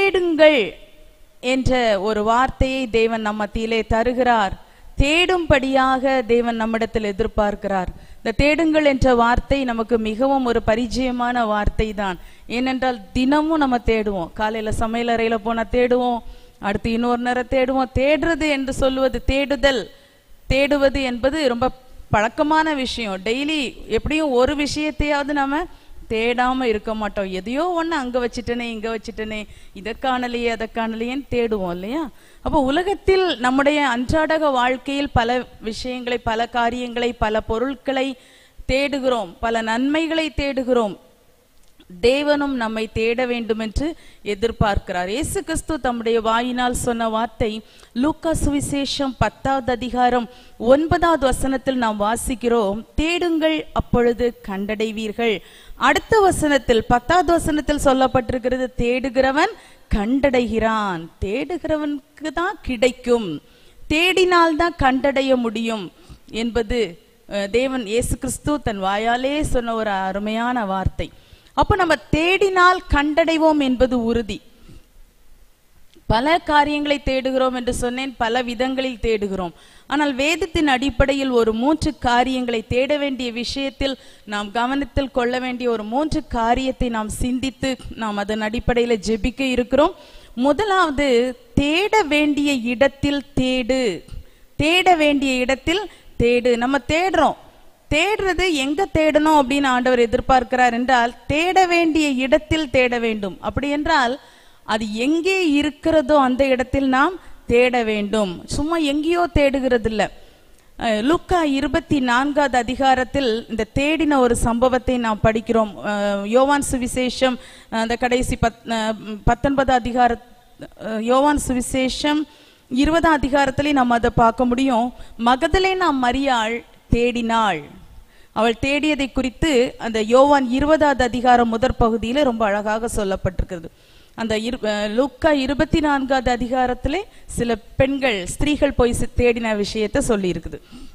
தேடுங்கள் என்ற ஒரு வார்த்தையை தேவன் நம் மத்தியிலே தருகிறார். தேடும்படியாக தேவன் நம்மிடத்தில் எதிர்பார்க்கிறார். இந்த தேடுங்கள் என்ற வார்த்தை நமக்கு மிகவும் ஒரு பரிச்சயமான வார்த்தை தான். ஏனென்றால் தினமும் நம்ம தேடுவோம். காலையில சமையலறையில போனா தேடுவோம், அடுத்து இன்னொரு நேரம் தேடுவோம். தேடுறது என்று சொல்லுவது, தேடுவது என்பது ரொம்ப பழக்கமான விஷயம். டெய்லி எப்படியும் ஒரு விஷயத்தையாவது நம்ம தேடாம இருக்க மாட்டோம். எதையோ ஒண்ணு அங்க வச்சுட்டனே, இங்க வச்சுட்டனே, இதை காணலையே அதை காணலையேன்னு தேடுவோம் இல்லையா? அப்போ உலகத்தில் நம்முடைய அன்றாட வாழ்க்கையில் பல விஷயங்களை, பல காரியங்களை, பல பொருட்களை தேடுகிறோம், பல நன்மைகளை தேடுகிறோம். தேவனும் நம்மை தேட வேண்டும் என்று எதிர்பார்க்கிறார். இயேசு கிறிஸ்து தம்முடைய வாயினால் சொன்ன வார்த்தை லூக்கா சுவிசேஷம் 10வது அதிகாரம் 9வது வசனத்தில் நாம் வாசிக்கிறோம், தேடுங்கள் அப்பொழுது கண்டடைவீர்கள். அடுத்த வசனத்தில் 10வது வசனத்தில் சொல்லப்பட்டிருக்கிறது, தேடுகிறவன் கண்டடைகிறான். தேடுகிறவனுக்கு தான் கிடைக்கும், தேடினால்தான் கண்டடைய முடியும் என்பது தேவன் இயேசு கிறிஸ்து தன் வாயாலே சொன்ன ஒரு அருமையான வார்த்தை. அப்ப நம்ம தேடினால் கண்டடைவோம் என்பது உறுதி. பல காரியங்களை தேடுகிறோம் என்று சொன்னேன், பல விதங்களில் தேடுகிறோம். ஆனால் வேதத்தின் அடிப்படையில் ஒரு 3 காரியங்களை தேட வேண்டிய விஷயத்தில் நாம் கவனத்தில் கொள்ள வேண்டிய ஒரு 3 காரியத்தை நாம் சிந்தித்து நாம் அதன் அடிப்படையில் ஜெபிக்க இருக்கிறோம். முதலாவது, தேட வேண்டிய இடத்தில் தேடு. தேட வேண்டிய இடத்தில் தேடு. நம்ம தேடுறோம், தேடுறது எங்க தேடணும் அப்படின்னு ஆண்டவர் எதிர்பார்க்கிறார் என்றால், தேட வேண்டிய இடத்தில் தேட வேண்டும். அப்படி என்றால் அது எங்கே இருக்கிறதோ அந்த இடத்தில் நாம் தேட வேண்டும். சும்மா எங்கேயோ தேடுகிறது இல்லை. லூக்கா 24வது அதிகாரத்தில் இந்த தேடின ஒரு சம்பவத்தை நாம் படிக்கிறோம். யோவான் சுவிசேஷம் அந்த கடைசி 19வது அதிகார, யோவான் சுவிசேஷம் 20ஆம் அதிகாரத்திலே நாம் அதை பார்க்க முடியும். மகதலேனா மரியாள் தேடினாள். அவள் தேடியதை குறித்து அந்த யோவான் 20வது அதிகாரம் முதற் பகுதியில ரொம்ப அழகாக சொல்லப்பட்டிருக்கிறது. அந்த லூக்கா 24வது அதிகாரத்திலே சில பெண்கள், ஸ்திரீகள் போய் தேடின விஷயத்தை சொல்லி இருக்குது.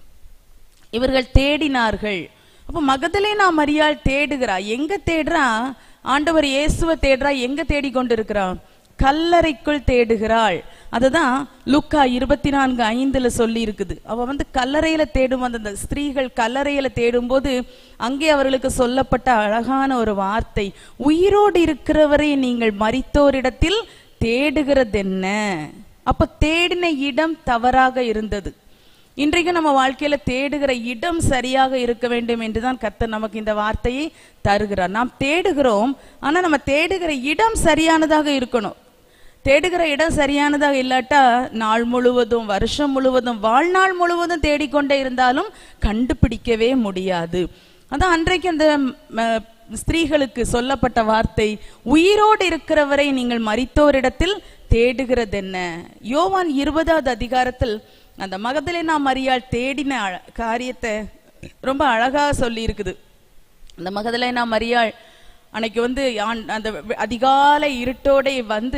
இவர்கள் தேடினார்கள். அப்ப மகதலேனா மரியாள் தேடுகிறா. எங்க தேடுறா? ஆண்டவர் இயேசுவை தேடுறா. எங்க தேடிக்கொண்டிருக்கிறான்? கல்லறைக்குள் தேடுகிறாள். அதுதான் லூக்கா 24:5 சொல்லி இருக்குது. அவ கல்லறையில தேடும், அந்த ஸ்திரீகள் கல்லறையில தேடும் போது அங்கே அவர்களுக்கு சொல்லப்பட்ட அழகான ஒரு வார்த்தை, உயிரோடு இருக்கிறவரை நீங்கள் மரித்தோரிடத்தில் தேடுகிறது என்ன? அப்ப தேடின இடம் தவறாக இருந்தது. இன்றைக்கு நம்ம வாழ்க்கையில தேடுகிற இடம் சரியாக இருக்க வேண்டும் என்றுதான் கர்த்தர் நமக்கு இந்த வார்த்தையை தருகிறார். நாம் தேடுகிறோம், ஆனா நம்ம தேடுகிற இடம் சரியானதாக இருக்கணும். தேடுகிற இடம் சரியானதாக இல்லாட்டா நாள் முழுவதும், வருஷம் முழுவதும், வாழ்நாள் முழுவதும் தேடிக்கொண்டே இருந்தாலும் கண்டுபிடிக்கவே முடியாது. அதான் அன்றைக்கு அந்த ஸ்திரீகளுக்கு சொல்லப்பட்ட வார்த்தை, உயிரோடு இருக்கிறவரை நீங்கள் மரித்தோரிடத்தில் தேடுகிறது என்ன? யோவான் 20வது அதிகாரத்தில் அந்த மகதலேனா மரியாள் தேடின காரியத்தை ரொம்ப அழகா சொல்லி இருக்குது. அந்த மகதலேனா மரியாள் அன்னைக்கு அந்த அதிகாலை இருட்டோட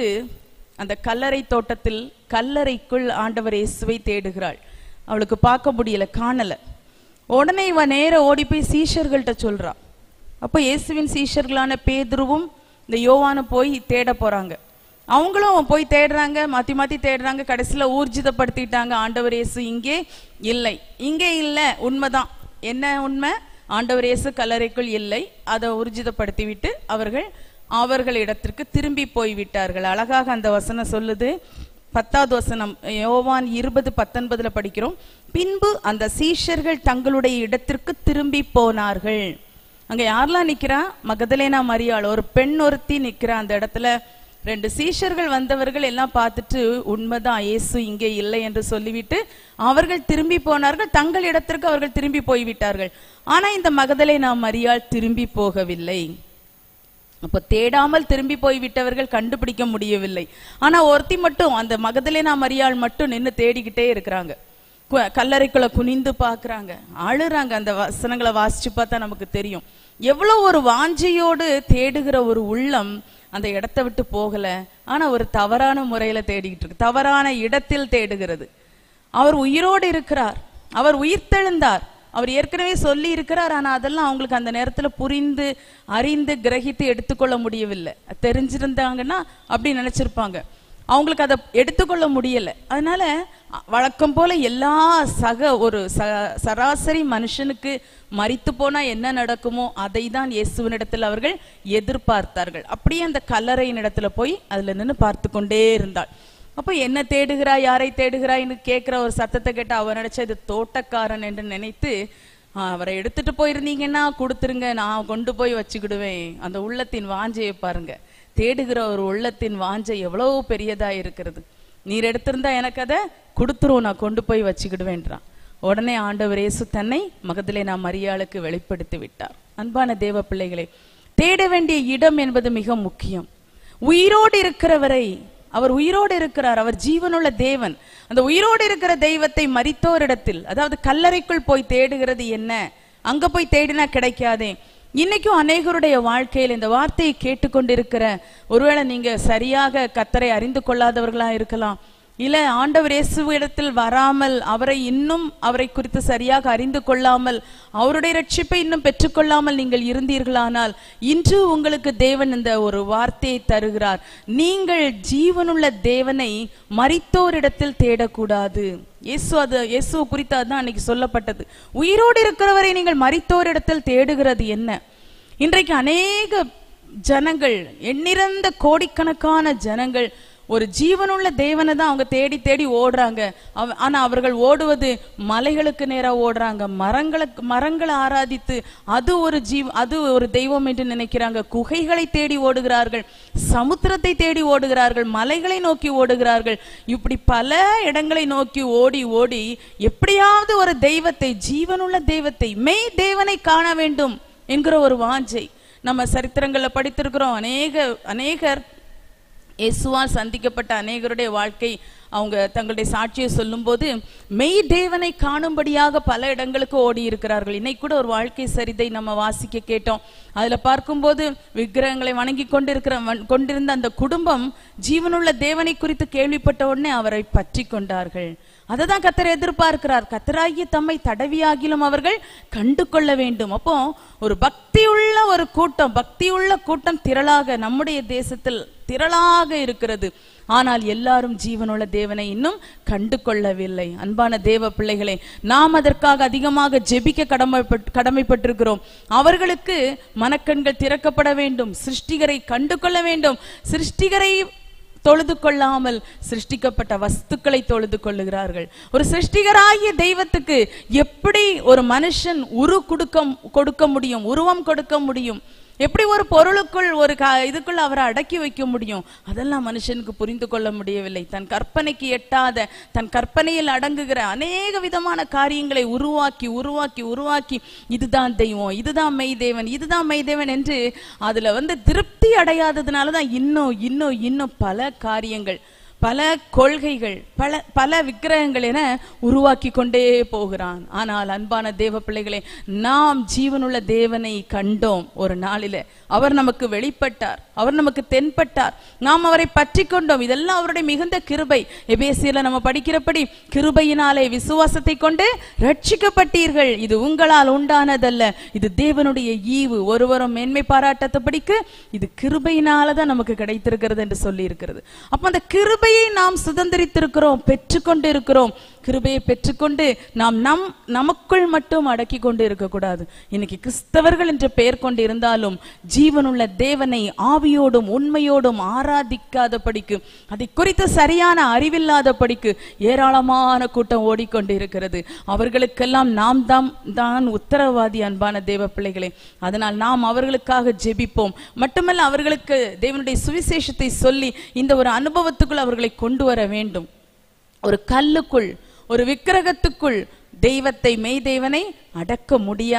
அந்த கல்லறை தோட்டத்தில், கல்லறைக்குள் ஆண்டவர் இயேசுவை தேடுகிறாள். அவளுக்கு பார்க்க முடியல, காணல. உடனே இவ நேர ஓடி போய் சீஷர்கள்ட்ட சொல்றான். அப்ப இயேசுவின் சீஷர்களான பேதுருவும் இந்த யோவானும் போய் தேட போறாங்க. அவங்களும் போய் தேடுறாங்க, மாத்தி மாத்தி தேடுறாங்க. கடைசியில ஊர்ஜிதப்படுத்திட்டாங்க, ஆண்டவர் இயேசு இங்கே இல்லை. இங்கே இல்லை, உண்மைதான். என்ன உண்மை? ஆண்டவர் இயேசு கல்லறைக்குள் இல்லை. அதை ஊர்ஜிதப்படுத்தி விட்டு அவர்கள் இடத்திற்கு திரும்பி போய்விட்டார்கள். அழகாக அந்த வசனம் சொல்லுது. 10வது வசனம் யோவான் 20:19 படிக்கிறோம். பின்பு அந்த சீஷர்கள் தங்களுடைய இடத்திற்கு திரும்பி போனார்கள். அங்க யாரெல்லாம் நிக்கிறா? மகதலேனா மரியாள், ஒரு பெண் ஒருத்தி நிக்கிறா அந்த இடத்துல. 2 சீஷர்கள் வந்தவர்கள் எல்லாம் பார்த்துட்டு, உண்மைதான் இயேசு இங்கே இல்லை என்று சொல்லிவிட்டு அவர்கள் திரும்பி போனார்கள். தங்கள் இடத்திற்கு அவர்கள் திரும்பி போய்விட்டார்கள். ஆனா இந்த மகதலேனா மரியாள் திரும்பி போகவில்லை. அப்ப தேடாமல் திரும்பி போய்விட்டவர்கள் கண்டுபிடிக்க முடியவில்லை. ஆனா ஒருத்தி மட்டும், அந்த மகதலேனா மரியாள் மட்டும் நின்று தேடிக்கிட்டே இருக்கிறாங்க. கல்லறைக்குள்ள குனிந்து பாக்குறாங்க, அழுறாங்க. அந்த வசனங்களை வாசிச்சு பார்த்தா நமக்கு தெரியும் எவ்வளவு ஒரு வாஞ்சையோடு தேடுகிற ஒரு உள்ளம் அந்த இடத்தை விட்டு போகல. ஆனா ஒரு தவறான முறையில தேடிக்கிட்டு இருக்கு, தவறான இடத்தில் தேடுகிறது. அவர் உயிரோடு இருக்கிறார், அவர் உயிர்த்தெழுந்தார். அவர் ஏற்கனவே சொல்லி இருக்கிறார். ஆனா அதெல்லாம் அவங்களுக்கு அந்த நேரத்துல புரிந்து அறிந்து கிரகித்து எடுத்துக்கொள்ள முடியவில்லை. தெரிஞ்சிருந்தாங்கன்னா அப்படி நினைச்சிருப்பாங்க, அவங்களுக்கு அதை எடுத்துக்கொள்ள முடியல. அதனால வழக்கம் போல எல்லா சராசரி மனுஷனுக்கு மரித்து போனா என்ன நடக்குமோ அதை தான் இயேசுவினிடத்தில் அவர்கள் எதிர்பார்த்தார்கள். அப்படியே அந்த கல்லறையின் இடத்துல போய் அதுல நின்று பார்த்து கொண்டே இருந்தாள். அப்ப என்ன தேடுகிறாய், யாரை தேடுகிறாய்ன்னு கேட்கிற ஒரு சத்தத்தை கேட்டு அவர் நினைச்ச இது தோட்டக்காரன் என்று நினைத்து, அவரை எடுத்துட்டு போயிருந்தீங்கன்னா கொடுத்துருங்க, நான் கொண்டு போய் வச்சுக்கிடுவேன். அந்த உள்ளத்தின் வாஞ்சையை பாருங்க. தேடுகிற ஒரு உள்ளத்தின் வாஞ்சை எவ்வளவு பெரியதா இருக்கிறது. நீர் எடுத்திருந்தா எனக்கு அதை கொடுத்துரும், நான் கொண்டு போய் வச்சுக்கிடுவேன்றான். உடனே ஆண்டவர் இயேசு தன்னை மகதலேனா மரியாளுக்கு வெளிப்படுத்தி விட்டார். அன்பான தேவ பிள்ளைகளே, தேட வேண்டிய இடம் என்பது மிக முக்கியம். உயிரோடு இருக்கிறவரை, அவர் உயிரோடு இருக்கிறார், அவர் ஜீவனுள்ள தேவன். அந்த உயிரோடு இருக்கிற தெய்வத்தை மரித்தோரிடத்தில், அதாவது கல்லறைக்குள் போய் தேடுகிறது என்ன? அங்க போய் தேடினா கிடைக்காதே. இன்னைக்கும் அநேகருடைய வாழ்க்கையில் இந்த வார்த்தையை கேட்டுக்கொண்டிருக்கிற, ஒருவேளை நீங்க சரியாக கர்த்தரை அறிந்து கொள்ளாதவர்களா இருக்கலாம், இல்ல ஆண்டவர் இயேசுவிடத்தில் வராமல் அவரை இன்னும் அவரை குறித்து சரியாக அறிந்து கொள்ளாமல் அவருடைய ரட்சிப்பை இன்னும் பெற்றுக்கொள்ளாமல் நீங்கள் இருந்தீர்களானால், இன்று உங்களுக்கு தேவன் இந்த ஒரு வார்த்தையை தருகிறார். நீங்கள் ஜீவனுள்ள தேவனை மரித்தோரிடத்தில் தேடக்கூடாது. இயேசு குறித்து அதுதான் அன்னைக்கு சொல்லப்பட்டது. உயிரோடு இருக்கிறவரை நீங்கள் மரித்தோரிடத்தில் தேடுகிறது என்ன? இன்றைக்கு அநேக ஜனங்கள், எண்ணிறந்த கோடிக்கணக்கான ஜனங்கள் ஒரு ஜீவனுள்ள தேவனை தான் அவங்க தேடி தேடி ஓடுறாங்க. ஆனா அவர்கள் ஓடுவது மலைகளுக்கு நேரா ஓடுறாங்க, மரங்களை ஆராதித்து அது ஒரு தெய்வம் என்று நினைக்கிறாங்க. குகைகளை தேடி ஓடுகிறார்கள், சமுத்திரத்தை தேடி ஓடுகிறார்கள், மலைகளை நோக்கி ஓடுகிறார்கள். இப்படி பல இடங்களை நோக்கி ஓடி ஓடி எப்படியாவது ஒரு தெய்வத்தை, ஜீவனுள்ள தெய்வத்தை, மெய் தேவனை காண வேண்டும் என்கிற ஒரு வாஞ்சை. நம்ம சரித்திரங்கள்ல படித்திருக்கிறோம். அநேகர் இயேசுவால் சந்திக்கப்பட்ட அநேகருடைய வாழ்க்கை, அவங்க தங்களுடைய சாட்சியை சொல்லும் போது மெய் தேவனை காணும்படியாக பல இடங்களுக்கு ஓடி இருக்கிறார்கள். இன்னைக்கு கூட ஒரு வாழ்க்கை சரிதை நம்ம வாசிக்க கேட்டோம். அதுல பார்க்கும்போது விக்கிரகங்களை வணங்கி கொண்டிருந்த அந்த குடும்பம் ஜீவனுள்ள தேவனை குறித்து கேள்விப்பட்ட உடனே அவரை பற்றி கொண்டார்கள். அததான் கர்த்தர் எதிர்பார்க்கிறார். கர்த்தராகிய தம்மை தடவியாகிலும் அவர்கள் கண்டு கொள்ள வேண்டும். அப்போ ஒரு பக்தியுள்ள ஒரு கூட்டம், பக்தியுள்ள கூட்டம் திரளாக நம்முடைய தேசத்தில் திரளாக இருக்கிறது. ஆனால் எல்லாரும் ஜீவனுள்ள தேவனை இன்னும் கண்டு கொள்ளவில்லை. அன்பான தேவ பிள்ளைகளே, நாம் அதற்காக அதிகமாக ஜெபிக்க கடமைப்பட்டிருக்கிறோம். அவர்களுக்கு மனக்கண்கள் திறக்கப்பட வேண்டும், சிருஷ்டிகரை கண்டு கொள்ள வேண்டும். சிருஷ்டிகரை தொழுது கொள்ளாமல் சிருஷ்டிக்கப்பட்ட வஸ்துக்களை தொழுது கொள்ளுகிறார்கள். ஒரு சிருஷ்டிகராகிய தெய்வத்துக்கு எப்படி ஒரு மனுஷன் கொடுக்க முடியும், உருவம் கொடுக்க முடியும்? எப்படி ஒரு பொருளுக்குள் இதுக்குள்ள அவரை அடக்கி வைக்க முடியும்? அதெல்லாம் மனுஷனுக்கு புரிந்து கொள்ள முடியவில்லை. தன் கற்பனைக்கு எட்டாத, தன் கற்பனையில் அடங்குகிற அநேக விதமான காரியங்களை உருவாக்கி உருவாக்கி உருவாக்கி இதுதான் தெய்வம், இதுதான் மெய்தேவன், இதுதான் மெய்தேவன் என்று அதுல திருப்தி அடையாததுனாலதான் இன்னும் பல காரியங்கள், பல கொள்கைகள், பல விக்கிரகங்கள் என உருவாக்கி கொண்டே போகிறான். ஆனால் அன்பான தேவ பிள்ளைகளே, நாம் ஜீவனுள்ள தேவனை கண்டோம். ஒரு நாளில அவர் நமக்கு வெளிப்பட்டார், அவர் நமக்கு தென்பட்டார், நாம் அவரை பற்றி கொண்டோம். இதெல்லாம் அவருடைய மிகுந்த கிருபை. எபேசியர்ல நம்ம படிக்கிறபடி, கிருபையினாலே விசுவாசத்தை கொண்டு ரட்சிக்கப்பட்டீர்கள், இது உங்களால் உண்டானதல்ல, இது தேவனுடைய ஈவு, ஒருவரும் மேன்மை பாராட்டத்தபடிக்கு இது கிருபையினாலதான் நமக்கு கிடைத்திருக்கிறது என்று சொல்லி இருக்கிறது. அப்ப அந்த கிருபையை நாம் சுதந்திரித்திருக்கிறோம், பெற்றுக்கொண்டு இருக்கிறோம். கிருபையை பெற்றுக்கொண்டு நாம் நமக்குள் மட்டும் அடக்கி கொண்டு இருக்கக்கூடாது. இன்னைக்கு கிறிஸ்தவர்கள் என்ற பெயர் கொண்டு இருந்தாலும் ஜீவனுள்ள தேவனை ஆவியோடும் உண்மையோடும் ஆராதிக்காதபடிக்கு, அதை குறித்து சரியான அறிவில்லாதபடிக்கு ஏராளமான கூட்டம் ஓடிக்கொண்டு இருக்கிறது. அவர்களுக்கெல்லாம் நாம் தான் உத்தரவாதி. அன்பான தேவ பிள்ளைகளே, அதனால் நாம் அவர்களுக்காக ஜெபிப்போம். மட்டுமல்ல, அவர்களுக்கு தேவனுடைய சுவிசேஷத்தை சொல்லி இந்த ஒரு அனுபவத்துக்குள் அவர்களை கொண்டு வர வேண்டும். ஒரு கல்லுக்குள், ஒரு விக்கிரகத்துக்குள் தெய்வத்தை, மெய் தேவனை அடைக்க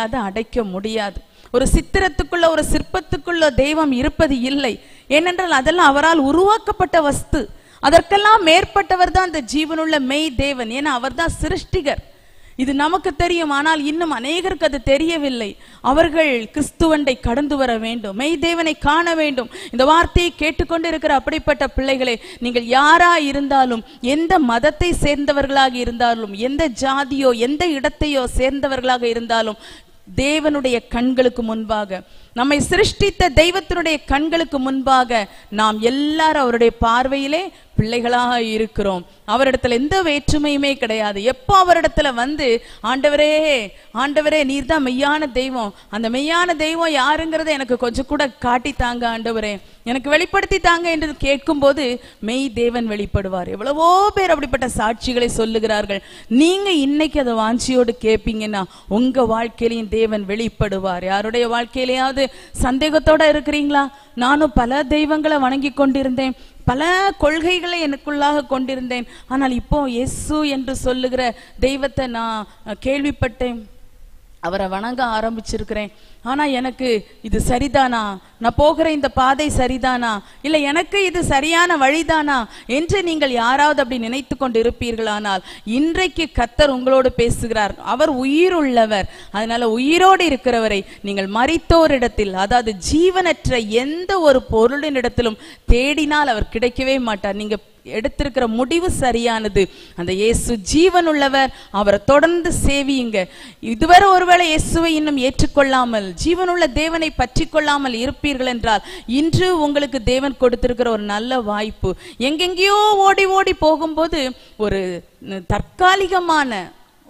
முடியாது. ஒரு சித்திரத்துக்குள்ள, ஒரு சிற்பத்துக்குள்ள தெய்வம் இருப்பது இல்லை. ஏனென்றால் அதெல்லாம் அவரால் உருவாக்கப்பட்ட வஸ்து. அதற்கெல்லாம் மேற்பட்டவர் தான் அந்த ஜீவனுள்ள மெய் தேவன். ஏன்னா அவர் தான் சிருஷ்டிகர். இது நமக்கு தெரியும், ஆனால் இன்னும் அநேகருக்கு அது தெரியவில்லை. அவர்கள் கிறிஸ்துவண்டை கடந்து வர வேண்டும், மெய் தேவனை காண வேண்டும். இந்த வார்த்தையை கேட்டுக்கொண்டு இருக்கிற அப்படிப்பட்ட பிள்ளைகளே, நீங்கள் யாரா இருந்தாலும், எந்த மதத்தை சேர்ந்தவர்களாக இருந்தாலும், எந்த ஜாதியோ எந்த இடத்தையோ சேர்ந்தவர்களாக இருந்தாலும், தேவனுடைய கண்களுக்கு முன்பாக, நம்மை சிருஷ்டித்த தெய்வத்தினுடைய கண்களுக்கு முன்பாக நாம் எல்லாரும் அவருடைய பார்வையிலே பிள்ளைகளாக இருக்கிறோம். அவரிடத்துல எந்த வேற்றுமையுமே கிடையாது. எப்போ அவரிடத்துல வந்து ஆண்டவரே ஆண்டவரே நீர் தான் மெய்யான தெய்வம், அந்த மெய்யான தெய்வம் யாருங்கிறத எனக்கு கொஞ்சம் கூட காட்டி தாங்க ஆண்டவரே, எனக்கு வெளிப்படுத்தி தாங்க என்று கேட்கும் போது மெய் தேவன் வெளிப்படுவார். எவ்வளவோ பேர் அப்படிப்பட்ட சாட்சிகளை சொல்லுகிறார்கள். நீங்க இன்னைக்கு அதை வாஞ்சியோடு கேட்பீங்கன்னா உங்க வாழ்க்கையிலையும் தேவன் வெளிப்படுவார். யாருடைய வாழ்க்கையிலேயாவது சந்தேகத்தோட இருக்கிறீங்களா? நானும் பல தெய்வங்களை வணங்கி கொண்டிருந்தேன், பல கொள்கைகளை எனக்குள்ளாக கொண்டிருந்தேன், ஆனால் இப்போ இயேசு என்று சொல்லுகிற தெய்வத்தை நான் கேள்விப்பட்டேன், அவரை வணங்க ஆரம்பிச்சிருக்கிறேன். ஆனா எனக்கு இது சரிதானா, நான் போகிற இந்த பாதை சரிதானா, இல்ல எனக்கு இது சரியான வழிதானா என்று நீங்கள் யாராவது அப்படி நினைத்து கொண்டு இருப்பீர்களானால் இன்றைக்கு கர்த்தர் உங்களோடு பேசுகிறார். அவர் உயிருள்ளவர். அதனால உயிரோடு இருக்கிறவரை நீங்கள் மரித்தோரிடத்தில், அதாவது ஜீவனற்ற எந்த ஒரு பொருளினிடத்திலும் தேடினால் அவர் கிடைக்கவே மாட்டார். நீங்க எடுத்திருக்கிற முடிவு சரியானது. அந்த இயேசு ஜீவன் உள்ளவர், அவரை தொடர்ந்து சேவியுங்க. இதுவரை ஒருவேளை இயேசுவை இன்னும் ஏற்றுக்கொள்ளாமல், ஜீவனுள்ள தேவனை பற்றி கொள்ளாமல் இருப்பீர்கள் என்றால் இன்று உங்களுக்கு தேவன் கொடுத்திருக்கிற ஒரு நல்ல வாய்ப்பு. எங்கெங்கேயோ ஓடி ஓடி போகும்போது ஒரு தற்காலிகமான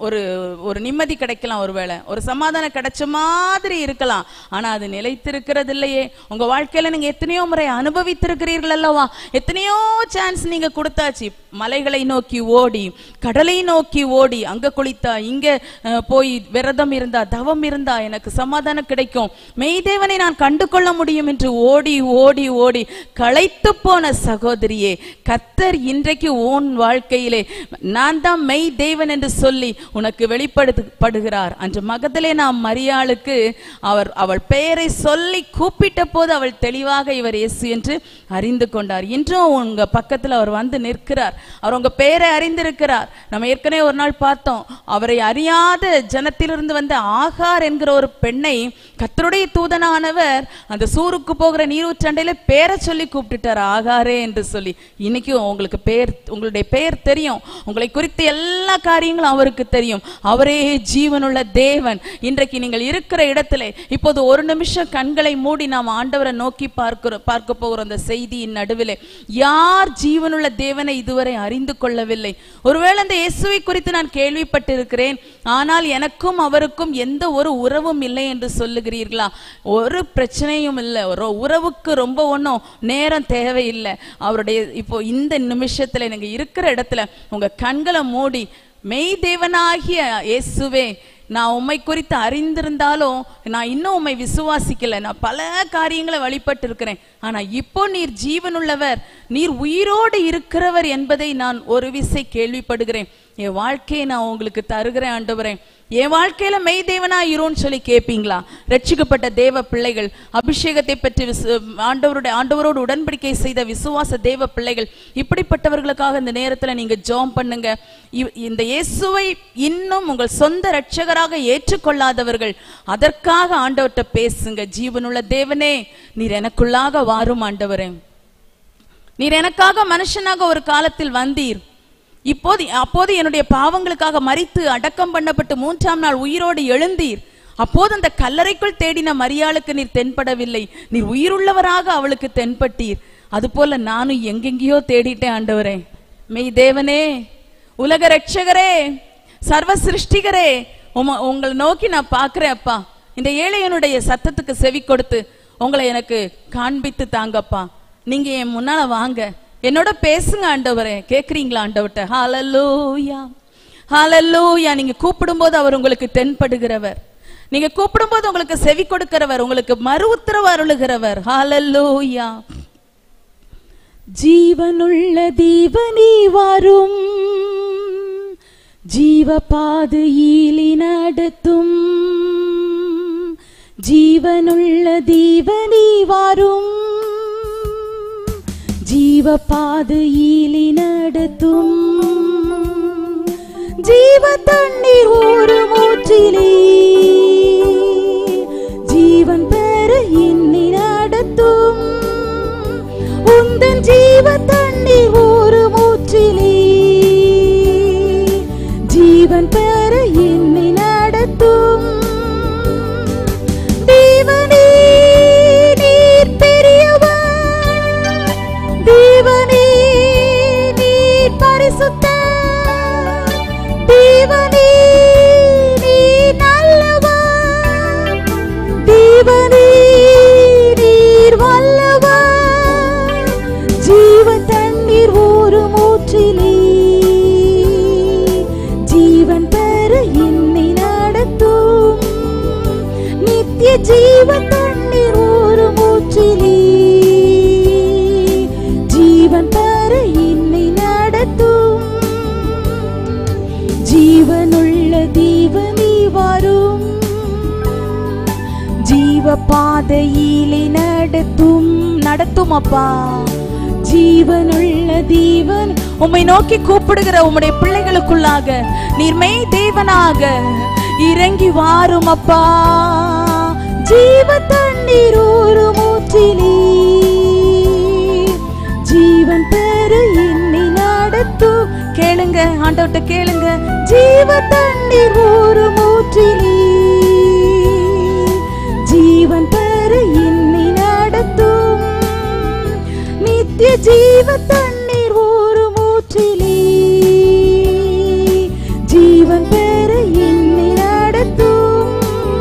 ஒரு நிம்மதி கிடைக்கலாம், ஒருவேளை ஒரு சமாதானம் கிடைச்ச மாதிரி இருக்கலாம், ஆனா அது நிலைத்திருக்கிறது இல்லையே. உங்க வாழ்க்கையில நீங்க எத்தனையோ முறை அனுபவித்திருக்கிறீர்கள் அல்லவா? எத்தனையோ சான்ஸ் நீங்க கொடுத்தாச்சு. மலைகளை நோக்கி ஓடி, கடலை நோக்கி ஓடி, அங்க குளித்தா, இங்க போய் விரதம் இருந்தா, தவம் இருந்தா எனக்கு சமாதானம் கிடைக்கும், மெய்தேவனை நான் கண்டு கொள்ள முடியும் என்று ஓடி ஓடி ஓடி களைத்து போன சகோதரியே, கர்த்தர் இன்றைக்கு உன் வாழ்க்கையிலே நான் தான் மெய் தேவன் என்று சொல்லி உனக்கு வெளிப்படுத்தப்படுகிறார். அன்று மகதலேனா மரியாளுக்கு அவள் பெயரை சொல்லி கூப்பிட்ட போது அவள் தெளிவாக இவர் இயேசு என்று அறிந்து கொண்டார். இன்றும் உங்க பக்கத்தில் அவர் வந்து நிற்கிறார். அவர் உங்க பெயரை அறிந்திருக்கிறார். நம்ம ஏற்கனவே ஒரு நாள் பார்த்தோம், அவரை அறியாத ஜனத்திலிருந்து வந்த ஆகார் என்கிற ஒரு பெண்ணை கர்த்தருடைய தூதனானவர் அந்த சூருக்கு போகிற நீரூற்றண்டையில பேரை சொல்லி கூப்பிட்டுட்டார், ஆகாரே என்று சொல்லி. இன்னைக்கும் உங்களுக்கு உங்களுடைய பெயர் தெரியும், உங்களை குறித்த எல்லா காரியங்களும் அவருக்கு தெரியும். அவரே ஜீவனுள்ள தேவன். இன்றைக்கு நீங்கள் இருக்கிற இடத்துல இப்போது ஒரு நிமிஷம் கண்களை மூடி நாம் ஆண்டவரை நோக்கி பார்க்க போகிற அந்த செய்தியின் நடுவில் யார் ஜீவனுள்ள தேவனை இதுவரை அறிந்து கொள்ளவில்லை? ஒருவேளை அந்த இயேசுவை குறித்து நான் கேள்விப்பட்டிருக்கிறேன், ஆனால் எனக்கும் அவருக்கும் எந்த ஒரு உறவும் இல்லை என்று சொல்லுகிறீர்களா? ஒரு பிரச்சனையும் இல்லை, ஒரு உறவுக்கு ரொம்ப ஒன்றும் நேரம் தேவையில்லை. அவருடைய இப்போ இந்த நிமிஷத்துல நீங்க இருக்கிற இடத்துல உங்க கண்களை மூடி, மெய் தேவனாகிய இயேசுவே, நான் உம்மை குறித்து அறிந்திருந்தாலும் நான் இன்னும் உம்மை விசுவாசிக்கல, நான் பல காரியங்களை வழிபட்டு இருக்கிறேன், ஆனா இப்போ நீர் ஜீவனுள்ளவர், நீர் உயிரோடு இருக்கிறவர் என்பதை நான் ஒரு விசை கேள்விப்படுகிறேன். என் வாழ்க்கையை நான் உங்களுக்கு தருகிறேன் ஆண்டவரே, என் வாழ்க்கையில மெய் தேவனா இருன்னு சொல்லி கேட்பீங்களா? ரட்சிக்கப்பட்ட தேவ பிள்ளைகள், அபிஷேகத்தை பற்றி ஆண்டவரோடு உடன்படிக்கை செய்த விசுவாச தேவ பிள்ளைகள், இப்படிப்பட்டவர்களுக்காக இந்த நேரத்துல நீங்க ஜெபம் பண்ணுங்க. இந்த இயேசுவை இன்னும் உங்கள் சொந்த ரட்சகராக ஏற்றுக்கொள்ளாதவர்கள், அதற்காக ஆண்டவர்கிட்ட பேசுங்க. ஜீவனுள்ள தேவனே, நீர் எனக்குள்ளாக வாரும் ஆண்டவரே, நீர் எனக்காக மனுஷனாக ஒரு காலத்தில் வந்தீர், அப்போது என்னுடைய பாவங்களுக்காக மரித்து அடக்கம் பண்ணப்பட்டு 3ஆம் நாள் உயிரோடு எழுந்தீர். அப்போது அந்த கல்லறைக்குள் தேடின மரியாளுக்கு நீர் தென்படவில்லை, நீர் உயிருள்ளவராக அவளுக்கு தென்பட்டீர். அதுபோல நானும் எங்கெங்கேயோ தேடிட்டேன் ஆண்டவரே. மெய் தேவனே, உலக ரட்சகரே, சர்வ சிருஷ்டிகரே, உங்களை நோக்கி நான் பார்க்கிறேன் அப்பா. இந்த ஏழையனுடைய சத்தத்துக்கு செவி கொடுத்து உங்களை எனக்கு காண்பித்து தாங்கப்பா. நீங்க என் முன்னால வாங்க, என்னோட பேசுங்க ஆண்டவரே. கேக்குறீங்களா ஆண்டவர்ட்ட? ஹல்லேலூயா, ஹல்லேலூயா. நீங்க கூப்பிடும்போது அவர் உங்களுக்கு தென்படுகிறவர், நீங்க கூப்பிடும்போது உங்களுக்கு செவி கொடுக்கிறவர், உங்களுக்கு மறு உத்தரவு அருளுகிறவர். ஹல்லேலூயா. ஜீவனுள்ள தேவனே வாரும், ஜீவ பாதையிலே நடத்தும், ஜீவனுள்ள தேவனே வாரும், ஜீவ பாதையிலே நடத்தும், ஜீவ தண்ணீர் ஊறும் ஊற்றிலே ஜீவன் பெற என்னை நடத்தும். உந்தன் ஜீவ தண்ணீர் ஊறும் ஊற்றிலே ஜீவன் பெற என்னை நடத்தும். தேவனே நீர் பெரியவர், தேவனே நீர் பரிசுத்தர், தேவனே நீர் நல்லவர், தேவனே நீர் வல்லவர். ஜீவ தண்ணீர் ஊறும் ஊற்றிலே ஜீவன் பெற என்னை நடத்தும். நித்திய ஜீவ தண்ணீர் ஊறும் ஊற்றிலே ஜீவன் பெற என்னை நடத்தும். ஜீவனுள்ள தேவனே வாரும், ஜீவ பாதையிலே நடத்தும் அப்பா. ஜீவனுள்ள தேவன் உம்மை நோக்கி கூப்பிடுகிற உம்முடைய பிள்ளைகளுக்குள்ளாக நீர் மெய் தேவனாக இறங்கி வாரும் அப்பா. ஜீவ தண்ணீர் ஊறும் ஊற்றிலே ஜீவன் பெற என்னை நடத்தும். கேளுங்க, ஆண்டவர்ட்ட கேளுங்க. ஜீவ தண்ணீர் ஊறும் ஊற்றிலே ஜீவன் பெற என்னை நடத்தும். நித்திய ஜீவ தண்ணீர் ஊறும் ஊற்றிலே ஜீவன் பெற என்னை நடத்தும்.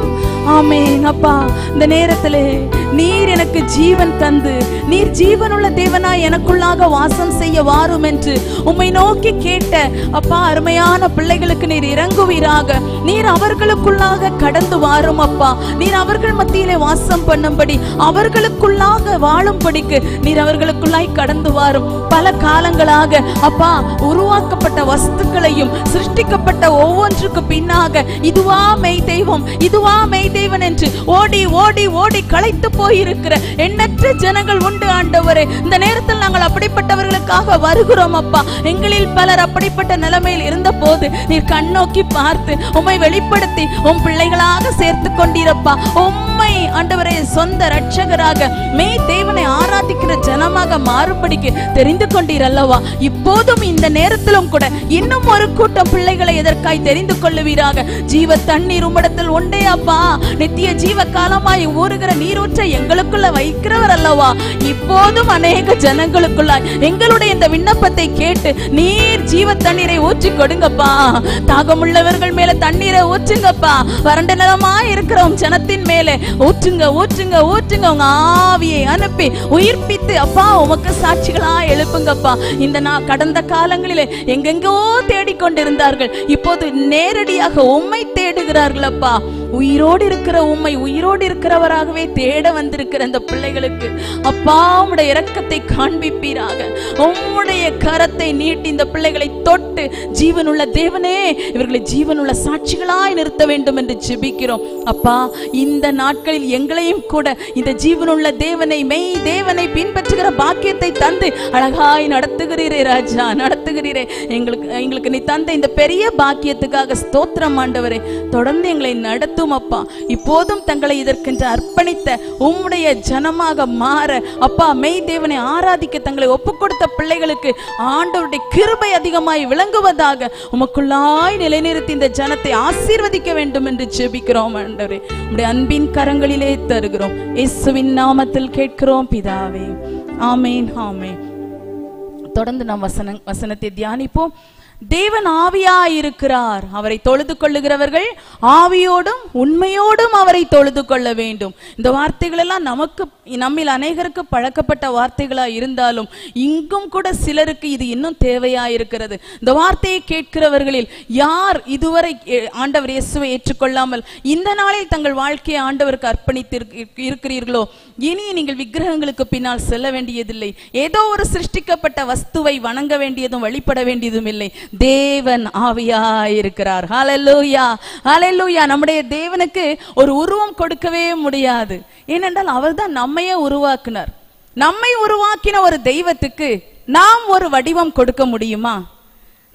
ஆமென் அப்பா. இந்த நேரத்திலே நீர் எனக்கு ஜீவன் தந்து நீர் ஜீவனுள்ள தேவனாய் எனக்குள்ளாக வாசம் செய்ய வாரும் என்று உம்மை நோக்கி கேட்ட அப்பா அருமையான பிள்ளைகளுக்கு நீர் இறங்குவீராக. நீர் அவர்களுக்குள்ளாக கடந்து வாரும் அப்பா. நீர் அவர்கள் மத்தியிலே வாசம் பண்ணும்படி அவர்களுக்குள்ளாக வாழும்படிக்கு நீர் அவர்களுக்குள்ளாய் கடந்து வாரும். பல காலங்களாக அப்பா உருவாக்கப்பட்ட வஸ்துக்களையும் சிருஷ்டிக்கப்பட்ட ஒவ்வொன்றுக்கு பின்னாக இதுவா மெய் தெய்வம், இதுவா மெய் தெய்வன் என்று ஓடி ஓடி ஓடி களைத்து போயிருக்கிற எண்ணற்ற ஜனங்கள் உண்டு ஆண்டவரே. இந்த நேரத்தில் நாங்கள் அப்படிப்பட்டவர்களுக்காக வருகிறோம் அப்பா. எங்களில் பலர் அப்படிப்பட்ட நிலைமையில் இருந்த போது நீர் கண்ணோக்கி பார்த்து உம்மை வெளிப்படுத்தி உம் பிள்ளைகளாக சேர்த்து கொண்டீரப்பா. உம்மை ஆண்டவரே சொந்த ரட்சகராக மெய் தேவனை ஆராதிக்கிற ஜனமாக மாறும்படிக்கு தெரிந்து கொண்டீர் அல்லவா. இப்போதும் இந்த நேரத்திலும் கூட இன்னும் ஒரு கூட்டம் பிள்ளைகளை எதற்காய் தெரிந்து கொள்ளுவீராக. ஜீவ தண்ணீர் உம்மிடத்தில் உண்டே அப்பா. நித்திய ஜீவ காலமாய் ஊறுகிற நீரூற்றை எங்களுக்குள்ள வைக்கிறவர் அல்லவா. இப்போதும் அநேக ஜனங்களுக்குள்ளாய் எங்களுடைய இந்த விண்ணப்பத்தை கேட்டு நீர் ஜீவ தண்ணீரை ஊற்றி கொடுங்கப்பா. தாகமுள்ளவர்கள் மேல தண்ணீரை ஊற்றுங்கப்பா. வறண்ட நிலமா இருக்கிற ஜனத்தின் மேலே ஊற்றுங்க ஊற்றுங்க ஊற்றுங்க. உங்க ஆவியை அனுப்பி உயிர்ப்பித்து அப்பா உமக்கு சாட்சிகளா எழுப்புங்கப்பா. இந்த கடந்த காலங்களிலே எங்கெங்கோ தேடிக்கொண்டிருந்தார்கள், இப்போது நேரடியாக உம்மை தேடுகிறார்கள் அப்பா. உயிரோடு இருக்கிற உம்மை உயிரோடு இருக்கிறவராகவே தேட வந்திருக்கிற இந்த பிள்ளைகளுக்கு அப்பா உம்முடைய இரக்கத்தை காண்பிப்பீராக. உம்முடைய கரத்தை நீட்டி இந்த பிள்ளைகளை தொட்டு ஜீவனுள்ள தேவனே இவர்களை ஜீவனுள்ள சாட்சிகளாய் நிறுத்த வேண்டும் என்று ஜெபிக்கிறோம் அப்பா. இந்த நாட்களில் எங்களையும் கூட இந்த ஜீவனுள்ள தேவனை மெய் தேவனை பின்பற்றுகிற பாக்கியத்தை தந்து அழகாய் நடத்துகிறீரே ராஜா, நடத்துகிறீரே. எங்களுக்கு நீ தந்த இந்த பெரிய பாக்கியத்துக்காக ஸ்தோத்திரம் ஆண்டவரே. தொடர்ந்து எங்களை நடத்தும் அப்பா. இப்போதும் தங்களை இதற்கென்று அர்ப்பணித்த உம்முடைய ஜனமாக மாற அப்பா மெய் தேவனை ஆராதிக்க தங்களை ஒப்புக் கொடுத்த பிள்ளைகளுக்கு ஆண்டவருடைய கிருபை அதிகமாய் விளங்குவதாக உமக்குள்ளாய் நிலைநிறுத்தி இந்த ஜனத்தை ஆசீர்வதிக்க வேண்டும் என்று ஜெபிக்கிறோம் ஆண்டவரே. உம்முடைய அன்பின் கரங்களிலே தருகிறோம். இயேசுவின் நாமத்தில் கேட்கிறோம் பிதாவே. ஆமென் ஆமென். தொடர்ந்து நாம் வசனத்தை தியானிப்போம். தேவன் ஆவியாயிருக்கிறார், அவரை தொழுது கொள்ளுகிறவர்கள் ஆவியோடும் உண்மையோடும் அவரை தொழுது கொள்ள வேண்டும். இந்த வார்த்தைகள் எல்லாம் நம்மில் அநேகருக்கு பழக்கப்பட்ட வார்த்தைகளா இருந்தாலும் இங்கும் கூட சிலருக்கு இது இன்னும் தேவையாயிருக்கிறது. இந்த வார்த்தையை கேட்கிறவர்களில் யார் இதுவரை ஆண்டவர் இயேசுவை ஏற்றுக்கொள்ளாமல் இந்த நாளில் தங்கள் வாழ்க்கையை ஆண்டவருக்கு அர்ப்பணித்து இருக்கிறீர்களோ, இனி நீங்கள் விக்கிரகங்களுக்கு பின்னால் செல்ல வேண்டியதில்லை. ஏதோ ஒரு சிருஷ்டிக்கப்பட்ட வஸ்துவை வணங்க வேண்டியதும் வழிபட வேண்டியதும் இல்லை. தேவன் ஆவியாயிருக்கிறார். ஹல்லேலூயா ஹல்லேலூயா. நம்முடைய தேவனுக்கு ஒரு உருவம் கொடுக்கவே முடியாது. ஏனென்றால் அவர்தான் நம்மையே உருவாக்கினார். நம்மை உருவாக்கின ஒரு தெய்வத்துக்கு நாம் ஒரு வடிவம் கொடுக்க முடியுமா?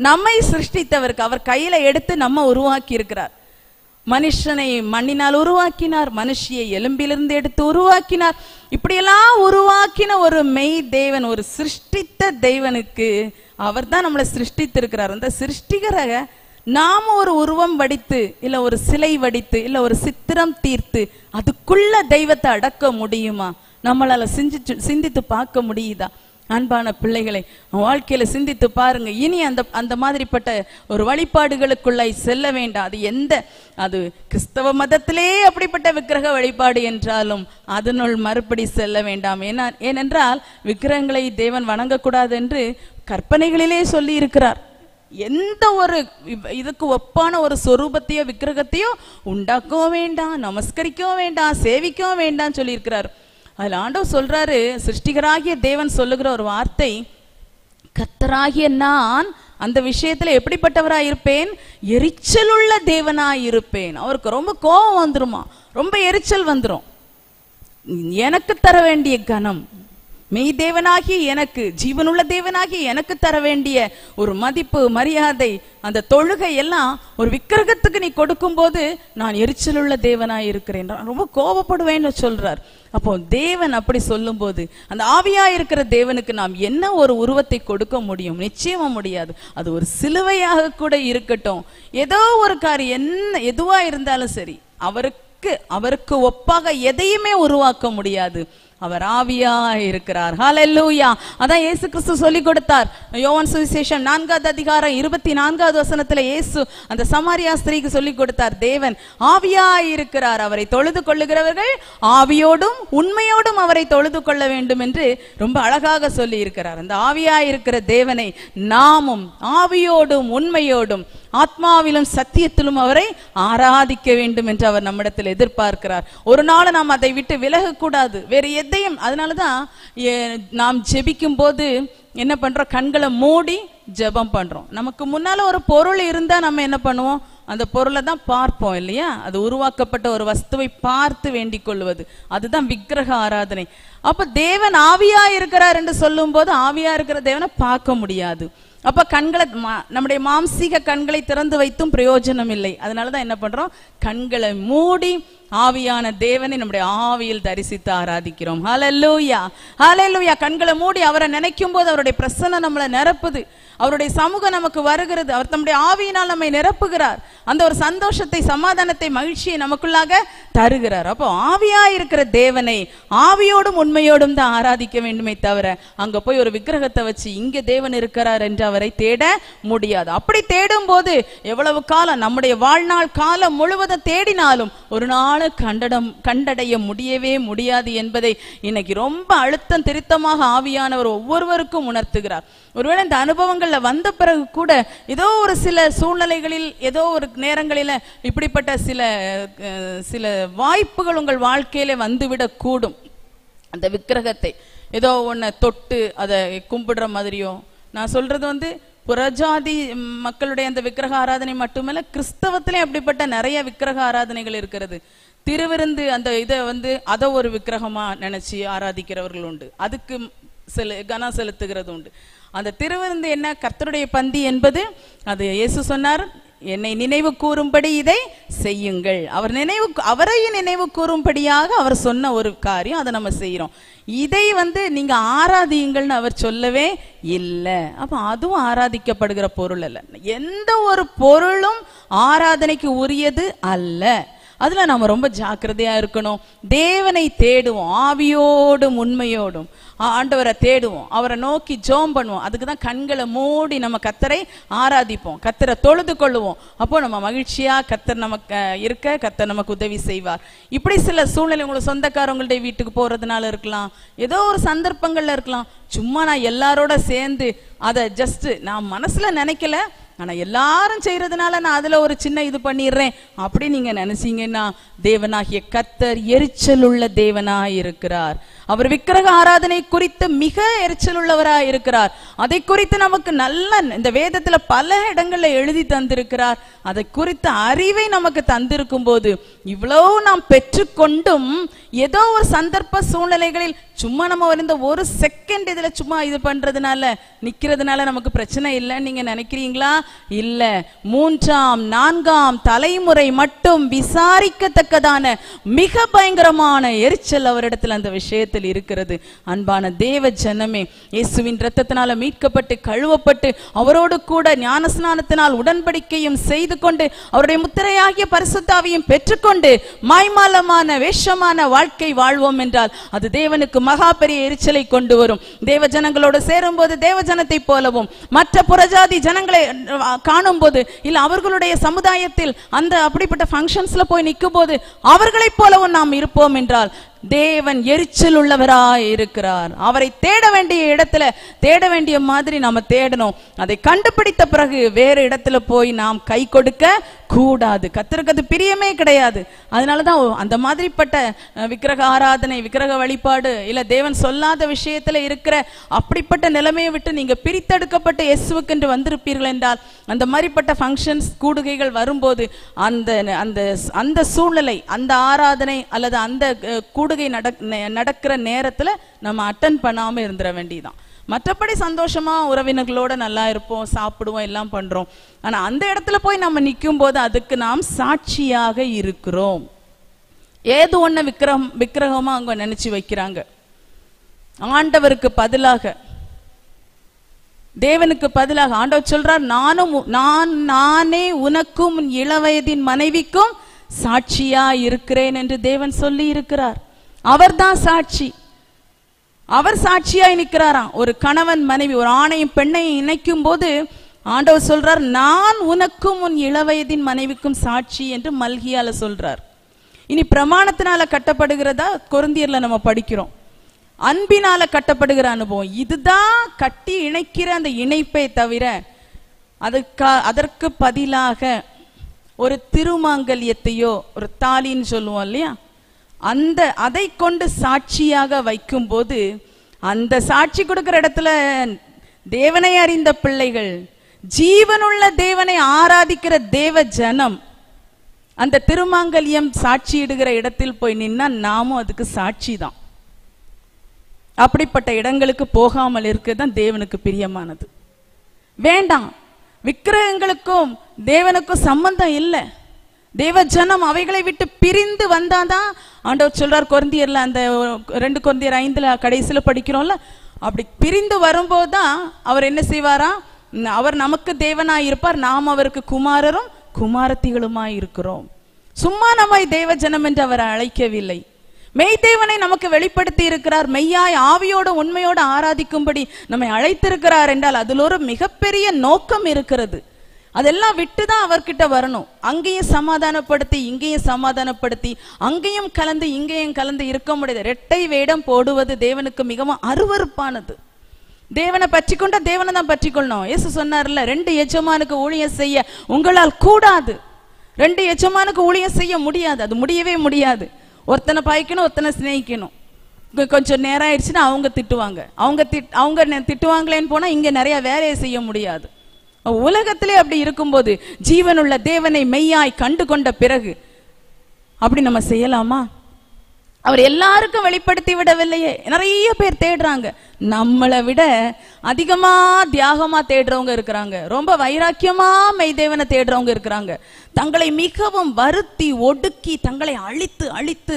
நம்மை சிருஷ்டித்தவருக்கு அவர் கையில எடுத்து நம்ம உருவாக்கி இருக்கிறார். மனுஷனை மண்ணினால் உருவாக்கினார், மனுஷியை எலும்பிலிருந்து எடுத்து உருவாக்கினார். இப்படியெல்லாம் உருவாக்கின ஒரு மெய் தேவன், ஒரு சிருஷ்டித்த தேவனுக்கு அவர் தான் நம்மளை சிருஷ்டித்திருக்கிறார். அந்த சிருஷ்டிகராக நாம ஒரு உருவம் வடித்து, இல்ல ஒரு சிலை வடித்து, இல்ல ஒரு சித்திரம் தீர்த்து அதுக்குள்ள தெய்வத்தை அடக்க முடியுமா? நம்மளால சிந்தித்து பார்க்க முடியுதா? அன்பான பிள்ளைகளை, வாழ்க்கையில சிந்தித்து பாருங்க. இனி அந்த மாதிரிப்பட்ட ஒரு வழிபாடுகளுக்குள்ளாய் செல்ல வேண்டாம். அது கிறிஸ்தவ மதத்திலே அப்படிப்பட்ட விக்கிரக வழிபாடு என்றாலும் அதனுள் மறுபடி செல்ல வேண்டாம். ஏனென்றால் விக்கிரகங்களை தேவன் வணங்கக்கூடாது என்று கற்பனைகளிலே சொல்லி இருக்கிறார். எந்த ஒரு இதுக்கு ஒப்பான ஒரு சொரூபத்தையோ விக்கிரகத்தையோ உண்டாக்கவும் வேண்டாம், நமஸ்கரிக்கவும் வேண்டாம், சேவிக்கவும் வேண்டாம் சொல்லி இருக்கிறார். அதுல ஆண்டவர் சொல்றாரு, சிருஷ்டிகராகிய தேவன் சொல்லுகிற ஒரு வார்த்தை, கர்த்தராகிய நான் அந்த விஷயத்துல எப்படிப்பட்டவராய் இருப்பேன்? எரிச்சலுள்ள தேவனாய் இருப்பேன். அவருக்கு ரொம்ப கோபம் வந்துருமா, ரொம்ப எரிச்சல் வந்துரும். எனக்கு தர வேண்டிய கனம், மெய் தேவனாகி எனக்கு, ஜீவனுள்ள தேவனாகி எனக்கு தர வேண்டிய ஒரு மதிப்பு, மரியாதை, அந்த தொழுகை எல்லாம் ஒரு விக்கிரகத்துக்கு நீ கொடுக்கும் போது நான் எரிச்சலுள்ள தேவனாய் இருக்கிறேன், ரொம்ப கோபப்படுவேன்னு சொல்றார். அப்போ தேவன் அப்படி சொல்லும் போது அந்த ஆவியா இருக்கிற தேவனுக்கு நாம் என்ன ஒரு உருவத்தை கொடுக்க முடியும்? நிச்சயமா முடியாது. அது ஒரு சிலுவையாக கூட இருக்கட்டும், ஏதோ ஒரு காரியம், எதுவா இருந்தாலும் சரி, அவருக்கு ஒப்பாக எதையுமே உருவாக்க முடியாது. அவர் ஆவியா இருக்கிறார். ஹல்லேலூயா. அதான் இயேசு கிறிஸ்து சொல்லி கொடுத்தார். யோவான் சுவிசேஷம் 4வது அதிகாரம் 24வது வசனத்துல இயேசு அந்த சமாரியா ஸ்திரீக்கு சொல்லி கொடுத்தார், தேவன் ஆவியா இருக்கிறார், அவரை தொழுது கொள்ளுகிறவர்கள் ஆவியோடும் உண்மையோடும் அவரை தொழுது கொள்ள வேண்டும் என்று ரொம்ப அழகாக சொல்லி இருக்கிறார். அந்த ஆவியா இருக்கிற தேவனை நாமும் ஆவியோடும் உண்மையோடும் ஆத்மாவிலும் சத்தியத்திலும் அவரை ஆராதிக்க வேண்டும் என்று அவர் நம்மிடத்தில் எதிர்பார்க்கிறார். ஒரு நாள் நாம் அதை விட்டு விலகக்கூடாது, வேறு எதையும். அதனாலதான் நாம் ஜெபிக்கும் போது என்ன பண்றோம்? கண்களை மூடி ஜெபம் பண்றோம். நமக்கு முன்னால ஒரு பொருள் இருந்தா நம்ம என்ன பண்ணுவோம்? அந்த பொருளை தான் பார்ப்போம் இல்லையா? அது உருவாக்கப்பட்ட ஒரு வஸ்துவை பார்த்து வேண்டிக் கொள்வது, அதுதான் விக்கிரக ஆராதனை. அப்ப தேவன் ஆவியா இருக்கிறார் என்று சொல்லும் போது ஆவியா இருக்கிற தேவனை பார்க்க முடியாது. அப்ப கண்களை, நம்முடைய மாம்சீக கண்களை திறந்து வைத்தும் பிரயோஜனம் இல்லை. அதனாலதான் என்ன பண்றோம்? கண்களை மூடி ஆவியான தேவனை நம்முடைய ஆவியில் தரிசித்து ஆராதிக்கிறோம். ஹல்லேலூயா, ஹல்லேலூயா. கண்களை மூடி அவரை நினைக்கும் போது அவருடைய பிரசன்னம் நம்மளை நிரப்புது, அவருடைய சமூகம் நமக்கு வருகிறது, அவர் தம்முடைய ஆவியினால் நம்மை நிரப்புகிறார், அந்த ஒரு சந்தோஷத்தை, சமாதானத்தை, மகிழ்ச்சியை நமக்குள்ளாக தருகிறார். அப்போ ஆவியா இருக்கிற தேவனை ஆவியோடும் உண்மையோடும் தான் ஆராதிக்க வேண்டுமே தவிர அங்க போய் ஒரு விக்கிரகத்தை வச்சு இங்க தேவன் இருக்கிறார் என்று அவரை தேட முடியாது. அப்படி தேடும் போது எவ்வளவு காலம், நம்முடைய வாழ்நாள் காலம் முழுவதும் தேடினாலும் ஒரு நாள் கண்டடைய முடியவே முடியாது என்பதை இன்னைக்கு ரொம்ப அழுத்தம் திருத்தமாக ஆவியானவர் ஒவ்வொருவருக்கும் உணர்த்துகிறார். ஒருவேளை இந்த அனுபவங்கள்ல வந்த பிறகு கூட ஏதோ ஒரு சில சூழ்நிலைகளில், ஏதோ ஒரு நேரங்களில இப்படிப்பட்ட சில வாய்ப்புகள் உங்கள் வாழ்க்கையில வந்துவிடக் கூடும். அந்த விக்கிரகத்தை ஏதோ ஒன்ன தொட்டு அதை கும்பிடுற மாதிரியோ, நான் சொல்றது புறஜாதி மக்களுடைய அந்த விக்கிரக ஆராதனை மட்டுமல்ல, கிறிஸ்தவத்திலே அப்படிப்பட்ட நிறைய விக்கிரக ஆராதனைகள் இருக்கிறது. திருவிருந்து அந்த இதை அதை ஒரு விக்கிரகமா நினைச்சு ஆராதிக்கிறவர்கள் உண்டு, அதுக்கு கனம் செலுத்துகிறது உண்டு. அந்த திருவிருந்து என்ன? கர்த்தருடைய பந்தி என்பது அது இயேசு சொன்னார், என்னை நினைவு கூறும்படி இதை செய்யுங்கள். அவரை நினைவு கூறும்படியாக அவர் சொன்ன ஒரு காரியம், அதை நம்ம செய்யறோம். இதை நீங்க ஆராதியுங்கள்னு அவர் சொல்லவே இல்லை. அப்ப அதுவும் ஆராதிக்கப்படுகிற பொருள் அல்ல. எந்த ஒரு பொருளும் ஆராதனைக்கு உரியது அல்ல. அதுல நம்ம ரொம்ப ஜாக்கிரதையா இருக்கணும். தேவனை தேடுவோம், ஆவியோடும் உண்மையோடும் ஆண்டவரை தேடுவோம், அவரை நோக்கி ஜெபம் பண்ணுவோம். அதுக்குதான் கண்களை மூடி நம்ம கர்த்தரை ஆராதிப்போம், கர்த்தரை தொழுது கொள்ளுவோம். அப்போ நம்ம மகிழ்ச்சியா கர்த்தர் நமக்கு இருக்க கர்த்தர் நமக்கு உதவி செய்வார். இப்படி சில சூழ்நிலை, உங்களுக்கு சொந்தக்காரங்களுடைய வீட்டுக்கு போறதுனால இருக்கலாம், ஏதோ ஒரு சந்தர்ப்பங்கள்ல இருக்கலாம். சும்மா நான் எல்லாரோட சேர்ந்து அதை ஜஸ்ட் நான் மனசுல நினைக்கல, ஆனா எல்லாரும் செய்யறதுனால நான் அதுல ஒரு சின்ன இது பண்ணிடுறேன் அப்படி நீங்க நினைச்சீங்கன்னா, தேவனாகிய கர்த்தர் எரிச்சல் உள்ள தேவனாய் இருக்கிறார். அவர் விக்கிரக ஆராதனை குறித்து மிக எரிச்சல் உள்ளவராய் இருக்கிறார். அதை குறித்து நமக்கு நல்ல இந்த வேதத்துல பல இடங்கள்ல எழுதி தந்திருக்கிறார். அதை குறித்த அறிவை நமக்கு தந்திருக்கும் போது, இவ்வளவு நாம் பெற்றுக்கொண்டும் ஏதோ ஒரு சந்தர்ப்ப சூழ்நிலைகளில் சும்மா நம்ம இந்த ஒரு செகண்ட் இதுல சும்மா இது பண்றதுனால நிக்கிறதுனால நமக்கு பிரச்சனை இல்லைன்னு நீங்க நினைக்கிறீங்களா? இல்ல, 3ஆம் 4ஆம் தலைமுறை மட்டும் விசாரிக்கத்தக்கதான மிக பயங்கரமான எரிச்சல் அவரிடத்தில் அந்த விஷயத்தில் இருக்கிறது. அன்பான தேவ ஜனமே, இயேசுவின் இரத்தத்தினால மீட்கப்பட்டு கழுவப்பட்டு அவரோடு கூட ஞானஸ்நானத்தினால் உடன்படிக்கையும் செய்து கொண்டு அவருடைய முத்திரையாகிய பரிசுத்த ஆவியையும் பெற்றுக்கொண்டு மாய்மாலமான வேஷமான வாழ்க்கை வாழ்வோம் என்றால் அது தேவனுக்கு மகா பெரிய எரிச்சலை கொண்டு வரும். தேவ ஜனங்களோடு சேரும் போது தேவ ஜனத்தை போலவும், மற்ற புறஜாதி ஜனங்களை காணும் போது இல்ல அவர்களுடைய சமுதாயத்தில் அந்த அப்படிப்பட்ட ஃபங்க்ஷன்ஸ்ல போய் நிற்கும் போது அவர்களைப் போலவும் நாம் இருப்போம் என்றால் தேவன் எரிச்சல் உள்ளவராய் இருக்கிறார். அவரை தேட வேண்டிய இடத்துல தேட வேண்டிய மாதிரி நாம தேடணும். அதை கண்டுபிடித்த பிறகு வேறு இடத்துல போய் நாம் கை கொடுக்க கூடாது. கர்த்தருக்கு அது பிரியமே கிடையாது. அதனாலதான் அந்த மாதிரிப்பட்ட விக்கிரக ஆராதனை, விக்கிரக வழிபாடு இல்ல தேவன் சொல்லாத விஷயத்துல இருக்கிற அப்படிப்பட்ட நிலைமையை விட்டு நீங்க பிரித்தெடுக்கப்பட்ட இயேசுவுக்கு என்று வந்திருப்பீர்கள் என்றால் அந்த மாதிரிப்பட்ட ஃபங்க்ஷன்ஸ் கூடுகைகள் வரும்போது அந்த அந்த அந்த சூழ்நிலை, அந்த ஆராதனை அல்லது அந்த கூடுகை நடக்கிற நேரத்துல நம்ம அட்டன் பண்ணாம இருந்துட வேண்டியதான். மற்றபடி சந்தோஷமா உறவினர்களோட நல்லா இருப்போம், சாப்பிடுவோம், எல்லாம் பண்றோம். ஆனா அந்த இடத்துல போய் நம்ம நிற்கும் போது அதுக்கு நாம் சாட்சியாக இருக்கிறோம். ஏதோ ஒண்ணு விக்கிரகமா அவங்க நினைச்சு வைக்கிறாங்க. ஆண்டவருக்கு பதிலாக, தேவனுக்கு பதிலாக ஆண்டவர் சொல்றார், நானே உனக்கும் இளவயதின் மனைவிக்கும் சாட்சியா இருக்கிறேன் என்று தேவன் சொல்லி இருக்கிறார். அவர்தான் சாட்சி. அவர் சாட்சியாய் நிற்கிறாராம். ஒரு கணவன் மனைவி, ஒரு ஆணையும் பெண்ணையும் இணைக்கும் போது ஆண்டவர் சொல்றார், நான் உனக்கும் உன் இளவயதின் மனைவிக்கும் சாட்சி என்று மல்கியால சொல்றார். இனி பிரமாணத்தினால கட்டப்படுகிறதா கொரிந்தியர்ல நம்ம படிக்கிறோம். அன்பினால கட்டப்படுகிற அனுபவம். இதுதான் கட்டி இணைக்கிற அந்த இணைப்பை தவிர அதற்கு பதிலாக ஒரு திருமாங்கல்யத்தையோ ஒரு தாலின்னு சொல்லுவோம் இல்லையா, அதை கொண்டு சாட்சியாக வைக்கும் போது அந்த சாட்சி கொடுக்கிற இடத்துல தேவனை அறிந்த பிள்ளைகள், ஜீவனுள்ள தேவனை ஆராதிக்கிற தேவ ஜனம் அந்த திருமாங்கல்யம் சாட்சியிடுகிற இடத்தில் போய் நின்னா நாமும் அதுக்கு சாட்சி தான். அப்படிப்பட்ட இடங்களுக்கு போகாமல் இருக்கதான் தேவனுக்கு பிரியமானது. வேண்டாம், விக்கிரகங்களுக்கும் தேவனுக்கும் சம்பந்தம் இல்லை. தேவ ஜனம் அவைகளை விட்டு பிரிந்து வந்தாதான் ஆண்டவர் சொல்றார் கொரிந்தியர்ல, அந்த 2 கொரிந்தியர் 5 கடைசியில படிக்கிறோம்ல, அப்படி பிரிந்து வரும்போதுதான் அவர் என்ன செய்வாரா, அவர் நமக்கு தேவனாய் இருப்பார், நாம் அவருக்கு குமாரரும் குமாரத்திகளுமாய் இருக்கிறோம். சும்மா நம்மை தேவ ஜனம் என்று அவர் அழைக்கவில்லை. மெய்தேவனை நமக்கு வெளிப்படுத்தி இருக்கிறார். மெய்யாய் ஆவியோடு உண்மையோடு ஆராதிக்கும்படி நம்மை அழைத்திருக்கிறார் என்றால் அதில் ஒரு மிகப்பெரிய நோக்கம் இருக்கிறது. அதெல்லாம் விட்டுதான் அவர்கிட்ட வரணும். அங்கேயும் சமாதானப்படுத்தி இங்கேயும் சமாதானப்படுத்தி அங்கேயும் கலந்து இங்கேயும் கலந்து இருக்க முடியாது. இரட்டை வேடம் போடுவது தேவனுக்கு மிகவும் அருவருப்பானது. தேவனை பற்றி கொண்ட தேவனை தான் பற்றி கொள்ளணும். இயேசு சொன்னார்ல, 2 எஜமானுக்கு ஊழியம் செய்ய உங்களால் கூடாது. 2 எஜமானுக்கு ஊழியம் செய்ய முடியாது, அது முடியவே முடியாது. ஒருத்தனை பாய்க்கணும், ஒருத்தனை சிநேகிக்கணும். கொஞ்சம் நேரம் ஆயிடுச்சுன்னா அவங்க திட்டுவாங்க, அவங்க திட்டுவாங்களேன்னு போனா இங்க நிறைய வேலையை செய்ய முடியாது. உலகத்திலே அப்படி இருக்கும்போது ஜீவனுள்ள தேவனை மெய்யாய் கண்டு கொண்ட பிறகு அப்படி நம்ம செய்யலாமா? அவர் எல்லாருக்கும் வெளிப்படுத்தி விடவில்லையே. நிறைய பேர் தேடுறாங்க. நம்மளை விட அதிகமா தியாகமா தேடுறவங்க இருக்கிறாங்க. ரொம்ப வைராக்கியமா மெய்தேவனை தேடுறவங்க இருக்கிறாங்க. தங்களை மிகவும் வருத்தி ஒடுக்கி தங்களை அழித்து அழித்து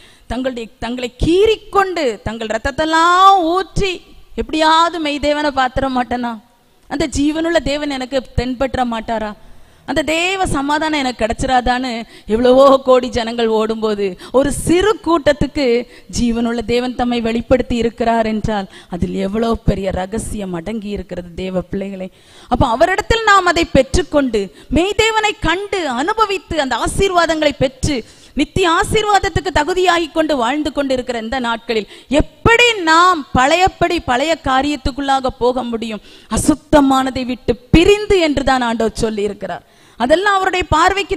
தங்களை கீறிக்கொண்டு தங்கள் ரத்தத்தெல்லாம் ஊற்றி எப்படியாவது மெய்தேவனை பாத்திர மாட்டேனா, அந்த ஜீவனுள்ள தேவன் எனக்கு தென்பற்ற மாட்டாரா, அந்த தேவ சமாதானம் எனக்கு கிடைச்சிராதான்னு எவ்வளவோ கோடி ஜனங்கள் ஓடும்போது ஒரு சிறு கூட்டத்துக்கு ஜீவனுள்ள தேவன் தம்மை வெளிப்படுத்தி இருக்கிறார் என்றால் அதில் எவ்வளவு பெரிய ரகசியம் அடங்கி இருக்கிறது தேவ பிள்ளைகளை. அப்ப அவரிடத்தில் நாம் அதை பெற்றுக்கொண்டு மெய்தேவனை கண்டு அனுபவித்து அந்த ஆசீர்வாதங்களை பெற்று நித்திய ஆசீர்வாதத்துக்கு தகுதியாகி கொண்டு வாழ்ந்து கொண்டு இருக்கிற இந்த நாட்களில் எப்படி நாம் பழைய காரியத்துக்குள்ளாக போக முடியும்? அசுத்தமானதை விட்டு பிரிந்து என்றுதான் ஆண்டவர் சொல்லி இருக்கிறார். அதெல்லாம் அவருடைய பார்வைக்கு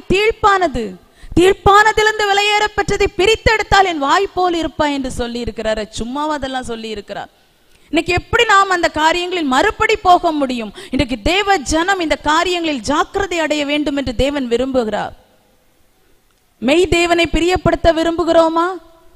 தீர்ப்பானதிலிருந்து விலையேற பெற்றதை பிரித்தெடுத்தால் என் வாய் போல் இருப்பா என்று சொல்லி இருக்கிறார். சும்மாவா அதெல்லாம் சொல்லி இருக்கிறார்? இன்னைக்கு எப்படி நாம் அந்த காரியங்களில் மறுபடி போக முடியும்? இன்றைக்கு தேவ ஜனம் இந்த காரியங்களில் ஜாக்கிரதை அடைய வேண்டும் என்று தேவன் விரும்புகிறார். மெய் தேவனை பிரியப்படுத்த விரும்புகிறோமா?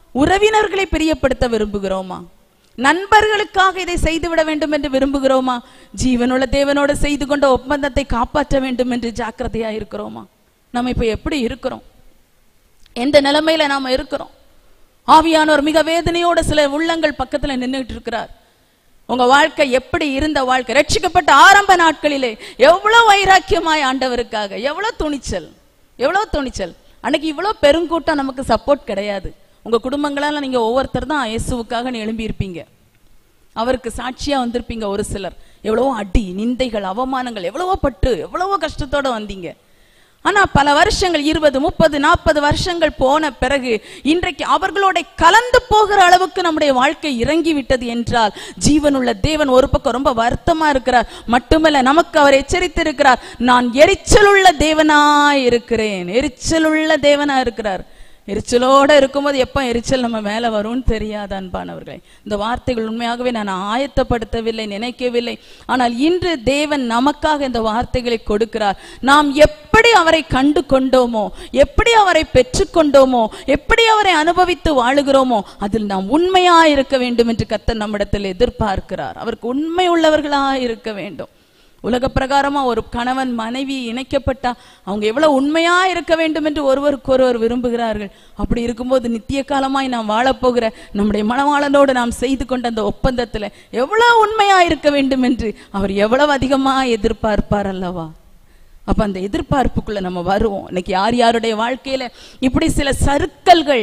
உறவினர்களை பிரியப்படுத்த விரும்புகிறோமா? நண்பர்களுக்காக இதை செய்துவிட வேண்டும் என்று விரும்புகிறோமா? ஜீவனுள்ள தேவனோடு செய்து கொண்ட ஒப்பந்தத்தை காப்பாற்ற வேண்டும் என்று ஜாக்கிரதையா இருக்கிறோமா? நம்ம இப்ப எப்படி இருக்கிறோம்? எந்த நிலைமையில நாம இருக்கிறோம்? ஆவியானவர் மிக வேதனையோட சில உள்ளங்கள் பக்கத்துல நின்றுட்டு இருக்கிறார். உங்க வாழ்க்கை எப்படி இருந்த வாழ்க்கை? ரட்சிக்கப்பட்ட ஆரம்ப நாட்களிலே எவ்வளவு வைராக்கியமாய் ஆண்டவருக்காக, எவ்வளவு துணிச்சல். அன்னைக்கு இவ்வளவு பெருங்கூட்டம் நமக்கு சப்போர்ட் கிடையாது. உங்க குடும்பங்களால நீங்க ஒவ்வொருத்தர் தான் இயேசுவுக்காக எழும்பி இருப்பீங்க, அவருக்கு சாட்சியா வந்திருப்பீங்க. ஒரு சிலர் எவ்வளவோ அடி, நிந்தைகள், அவமானங்கள் எவ்வளவோ பட்டு எவ்வளவோ கஷ்டத்தோட வந்தீங்க. ஆனா பல வருஷங்கள் 20, 30, 40 வருஷங்கள் போன பிறகு இன்றைக்கு அவர்களோட கலந்து போகிற அளவுக்கு நம்முடைய வாழ்க்கை இறங்கி விட்டது என்றால், ஜீவனுள்ள தேவன் ஒரு பக்கம் ரொம்ப வருத்தமா இருக்கிறார். மட்டுமல்ல, நமக்கு அவர் எச்சரித்து இருக்கிறார், நான் எரிச்சலுள்ள தேவனாய் இருக்கிறேன். எரிச்சலுள்ள தேவனா இருக்கிறார். எரிச்சலோட இருக்கும்போது எப்ப எரிச்சல் நம்ம மேல வரும்னு தெரியாது அன்பானவர்களே. இந்த வார்த்தைகள் உண்மையாகவே நான் ஆயத்தப்படுத்தவில்லை, நினைக்கவில்லை. ஆனால் இன்று தேவன் நமக்காக இந்த வார்த்தைகளை கொடுக்கிறார். நாம் எப்படி அவரை கண்டு கொண்டோமோ, எப்படி அவரை பெற்றுக்கொண்டோமோ, எப்படி அவரை அனுபவித்து வாழுகிறோமோ, அதில் நாம் உண்மையா இருக்க வேண்டும் என்று கர்த்தர் நம்மிடத்தில் எதிர்பார்க்கிறார். அவருக்கு உண்மை உள்ளவர்களா இருக்க வேண்டும். உலக பிரகாரமா ஒரு கணவன் மனைவி இணைக்கப்பட்டா அவங்க எவ்வளவு உண்மையா இருக்க வேண்டும் என்று ஒருவருக்கு ஒருவர் விரும்புகிறார்கள். அப்படி இருக்கும்போது நித்திய காலமாய் நாம் வாழப்போகிற நம்முடைய மணவாளனோடு நாம் செய்து கொண்ட அந்த ஒப்பந்தத்துல எவ்வளவு உண்மையா இருக்க வேண்டும் என்று அவர் எவ்வளவு அதிகமா எதிர்பார்ப்பார் அல்லவா? அப்ப அந்த எதிர்பார்ப்புக்குள்ள நம்ம வருவோம். இன்னைக்கு யார் யாருடைய வாழ்க்கையில இப்படி சில சறுக்கல்கள்,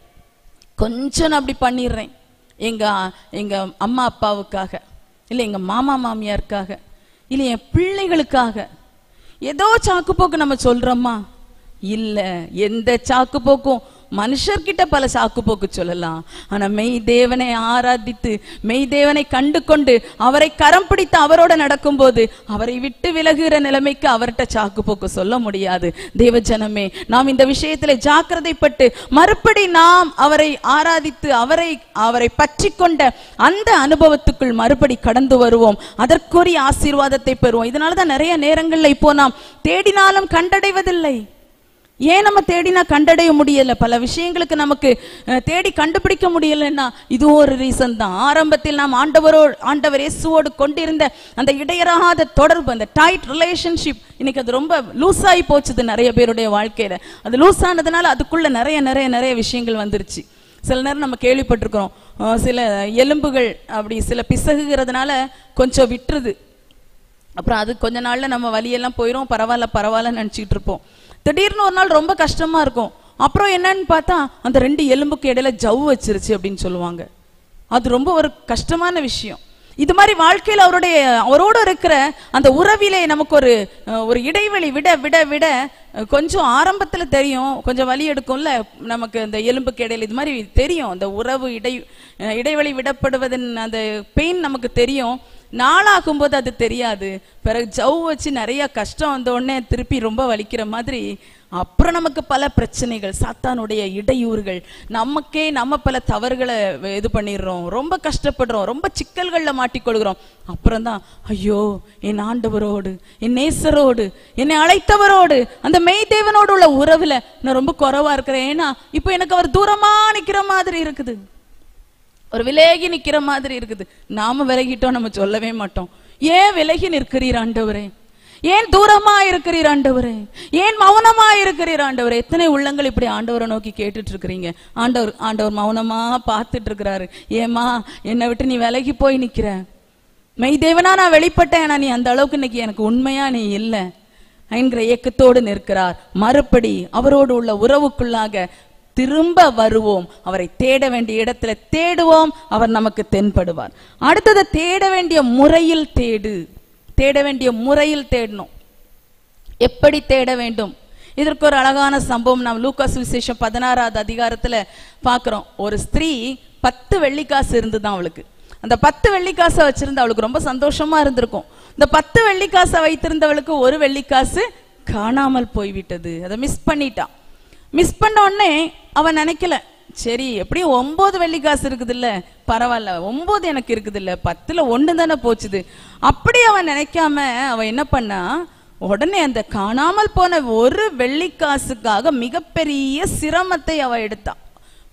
கொஞ்சம் நான் அப்படி பண்ணிடுறேன், எங்க அம்மா அப்பாவுக்காக, இல்ல எங்க மாமா மாமியாருக்காக, இல்ல என் பிள்ளைகளுக்காக ஏதோ சாக்கு போக்கு நம்ம சொல்றோமா? இல்ல, எந்த சாக்கு போக்கும் மனுஷர்கிட்ட பல சாக்கு போக்கு சொல்லலாம். ஆனா மெய் தேவனை ஆராதித்து, மெய் தேவனை கண்டு கொண்டு அவரை கரம் பிடித்து அவரோட நடக்கும் போது அவரை விட்டு விலகுகிற நிலைமைக்கு அவர்கிட்ட சாக்கு போக்கு சொல்ல முடியாது. தேவ ஜனமே, நாம் இந்த விஷயத்துல ஜாக்கிரதைப்பட்டு மறுபடி நாம் அவரை ஆராதித்து அவரை பற்றி கொண்ட அந்த அனுபவத்துக்குள் மறுபடி கடந்து வருவோம். அதற்குரிய ஆசீர்வாதத்தை பெறுவோம். இதனாலதான் நிறைய நேரங்கள்ல இப்போ நாம் தேடினாலும் கண்டடைவதில்லை. ஏன் நம்ம தேடினா கண்டடைய முடியல? பல விஷயங்களுக்கு நமக்கு தேடி கண்டுபிடிக்க முடியலன்னா இது ஒரு ரீசன் தான். ஆரம்பத்தில் நாம் ஆண்டவர் இயேசுவோடு கொண்டிருந்த அந்த இடையறாத தொடர்பு, அந்த டைட் ரிலேஷன்ஷிப், இன்னைக்கு அது ரொம்ப லூஸ் ஆகி போச்சுது நிறைய பேருடைய வாழ்க்கையில. அது லூஸ் ஆனதுனால அதுக்குள்ள நிறைய விஷயங்கள் வந்துருச்சு. சில நேரம் நம்ம கேள்விப்பட்டிருக்கிறோம், சில எலும்புகள் அப்படி சில பிசகுகிறதுனால கொஞ்சம் விட்டுருது. அப்புறம் அது கொஞ்ச நாள்ல நம்ம வலியெல்லாம் போயிடும், பரவாயில்ல நினைச்சிட்டு இருப்போம். திடீர்னு ஒரு நாள் ரொம்ப கஷ்டமா இருக்கும். அப்புறம் என்னன்னு பார்த்தா அந்த 2 எலும்புக்கு இடையில ஜவ்வு வச்சிருச்சு அப்படின்னு சொல்லுவாங்க. அது ரொம்ப ஒரு கஷ்டமான விஷயம். இது மாதிரி வாழ்க்கையில் அவரோட இருக்கிற அந்த உறவிலே நமக்கு ஒரு இடைவெளி விட கொஞ்சம் ஆரம்பத்துல தெரியும், கொஞ்சம் வலி எடுக்கும்ல நமக்கு அந்த எலும்புக்கு இடையில. இது மாதிரி தெரியும், அந்த உறவு இடைவெளி விடப்படுவதன் அந்த பெயின் நமக்கு தெரியும். நாளாகும் போது அது தெரியாது. பிறகு ஜவ் வச்சு நிறைய கஷ்டம் வந்த உடனே திருப்பி ரொம்ப வலிக்கிற மாதிரி அப்புறம் நமக்கு பல பிரச்சனைகள், சாத்தானுடைய இடையூறுகள், நம்ம பல தவறுகளை இது பண்ணிடுறோம், ரொம்ப கஷ்டப்படுறோம், ரொம்ப சிக்கல்கள்ல மாட்டிக்கொள்கிறோம். அப்புறம் தான் ஐயோ, என் ஆண்டவரோடு, என் நேசரோடு, என்னை அழைத்தவரோடு, அந்த மெய் தேவனோடு உள்ள உறவுல நான் ரொம்ப குறைவா இருக்கிறேன். ஏன்னா இப்போ எனக்கு அவர் தூரமா நிக்கிற மாதிரி இருக்குது, ஒரு விலகி நிக்கிற மாதிரி இருக்குது. நாம விலகிட்டோம், நம்ம சொல்லவே மாட்டோம். ஏன் விலகி நிற்கிறீர் ஆண்டவரே? ஏன் தூரமா இருக்கிறீர் ஆண்டவரே? ஏன் மௌனமா இருக்கிறீர் ஆண்டவரே? எத்தனை உள்ளங்கள் இப்படி ஆண்டவரை நோக்கி கேட்டுட்டு இருக்கிறீங்க. ஆண்டவர் மௌனமா பார்த்துட்டு இருக்கிறாரு. ஏமா என்னை விட்டு நீ விலகி போய் நிக்கிற? மெய் தேவனா நான் வெளிப்பட்டேன், ஆனா நீ அந்த அளவுக்கு இன்னைக்கு எனக்கு உண்மையா நீ இல்லை என்கிற ஏக்கத்தோடு நிற்கிறார். மறுபடி அவரோடு உள்ள உறவுக்குள்ளாக திரும்ப வருவோம். அவரை தேட வேண்டிய இடத்துல தேடுவோம், அவர் நமக்கு தென்படுவார். அடுத்தது தேட வேண்டிய முறையில் தேடணும். எப்படி தேட வேண்டும்? இதற்கு ஒரு அழகான சம்பவம் நாம் லூக்கா சுவிசேஷம் 16வது அதிகாரத்துல பார்க்கிறோம். ஒரு ஸ்திரீ 10 வெள்ளிக்காசு இருந்துதான் அவளுக்கு. அந்த 10 வெள்ளிக்காசை வச்சிருந்த அவளுக்கு ரொம்ப சந்தோஷமா இருந்திருக்கும். இந்த 10 வெள்ளிக்காசை வைத்திருந்தவளுக்கு ஒரு வெள்ளிக்காசு காணாமல் போய்விட்டது. அதை மிஸ் பண்ணிட்டான். மிஸ் பண்ண உடனே அவன் நினைக்கல, சரி எப்படியும் 9 வெள்ளிக்காசு இருக்குது இல்ல, பரவாயில்ல, 9 எனக்கு இருக்குது இல்ல, 10ல் 1 தானே போச்சுது. அப்படி அவன் நினைக்காம அவன் என்ன பண்ணா, உடனே அந்த காணாமல் போன ஒரு வெள்ளிக்காசுக்காக மிகப்பெரிய சிரமத்தை அவ எடுத்தான்.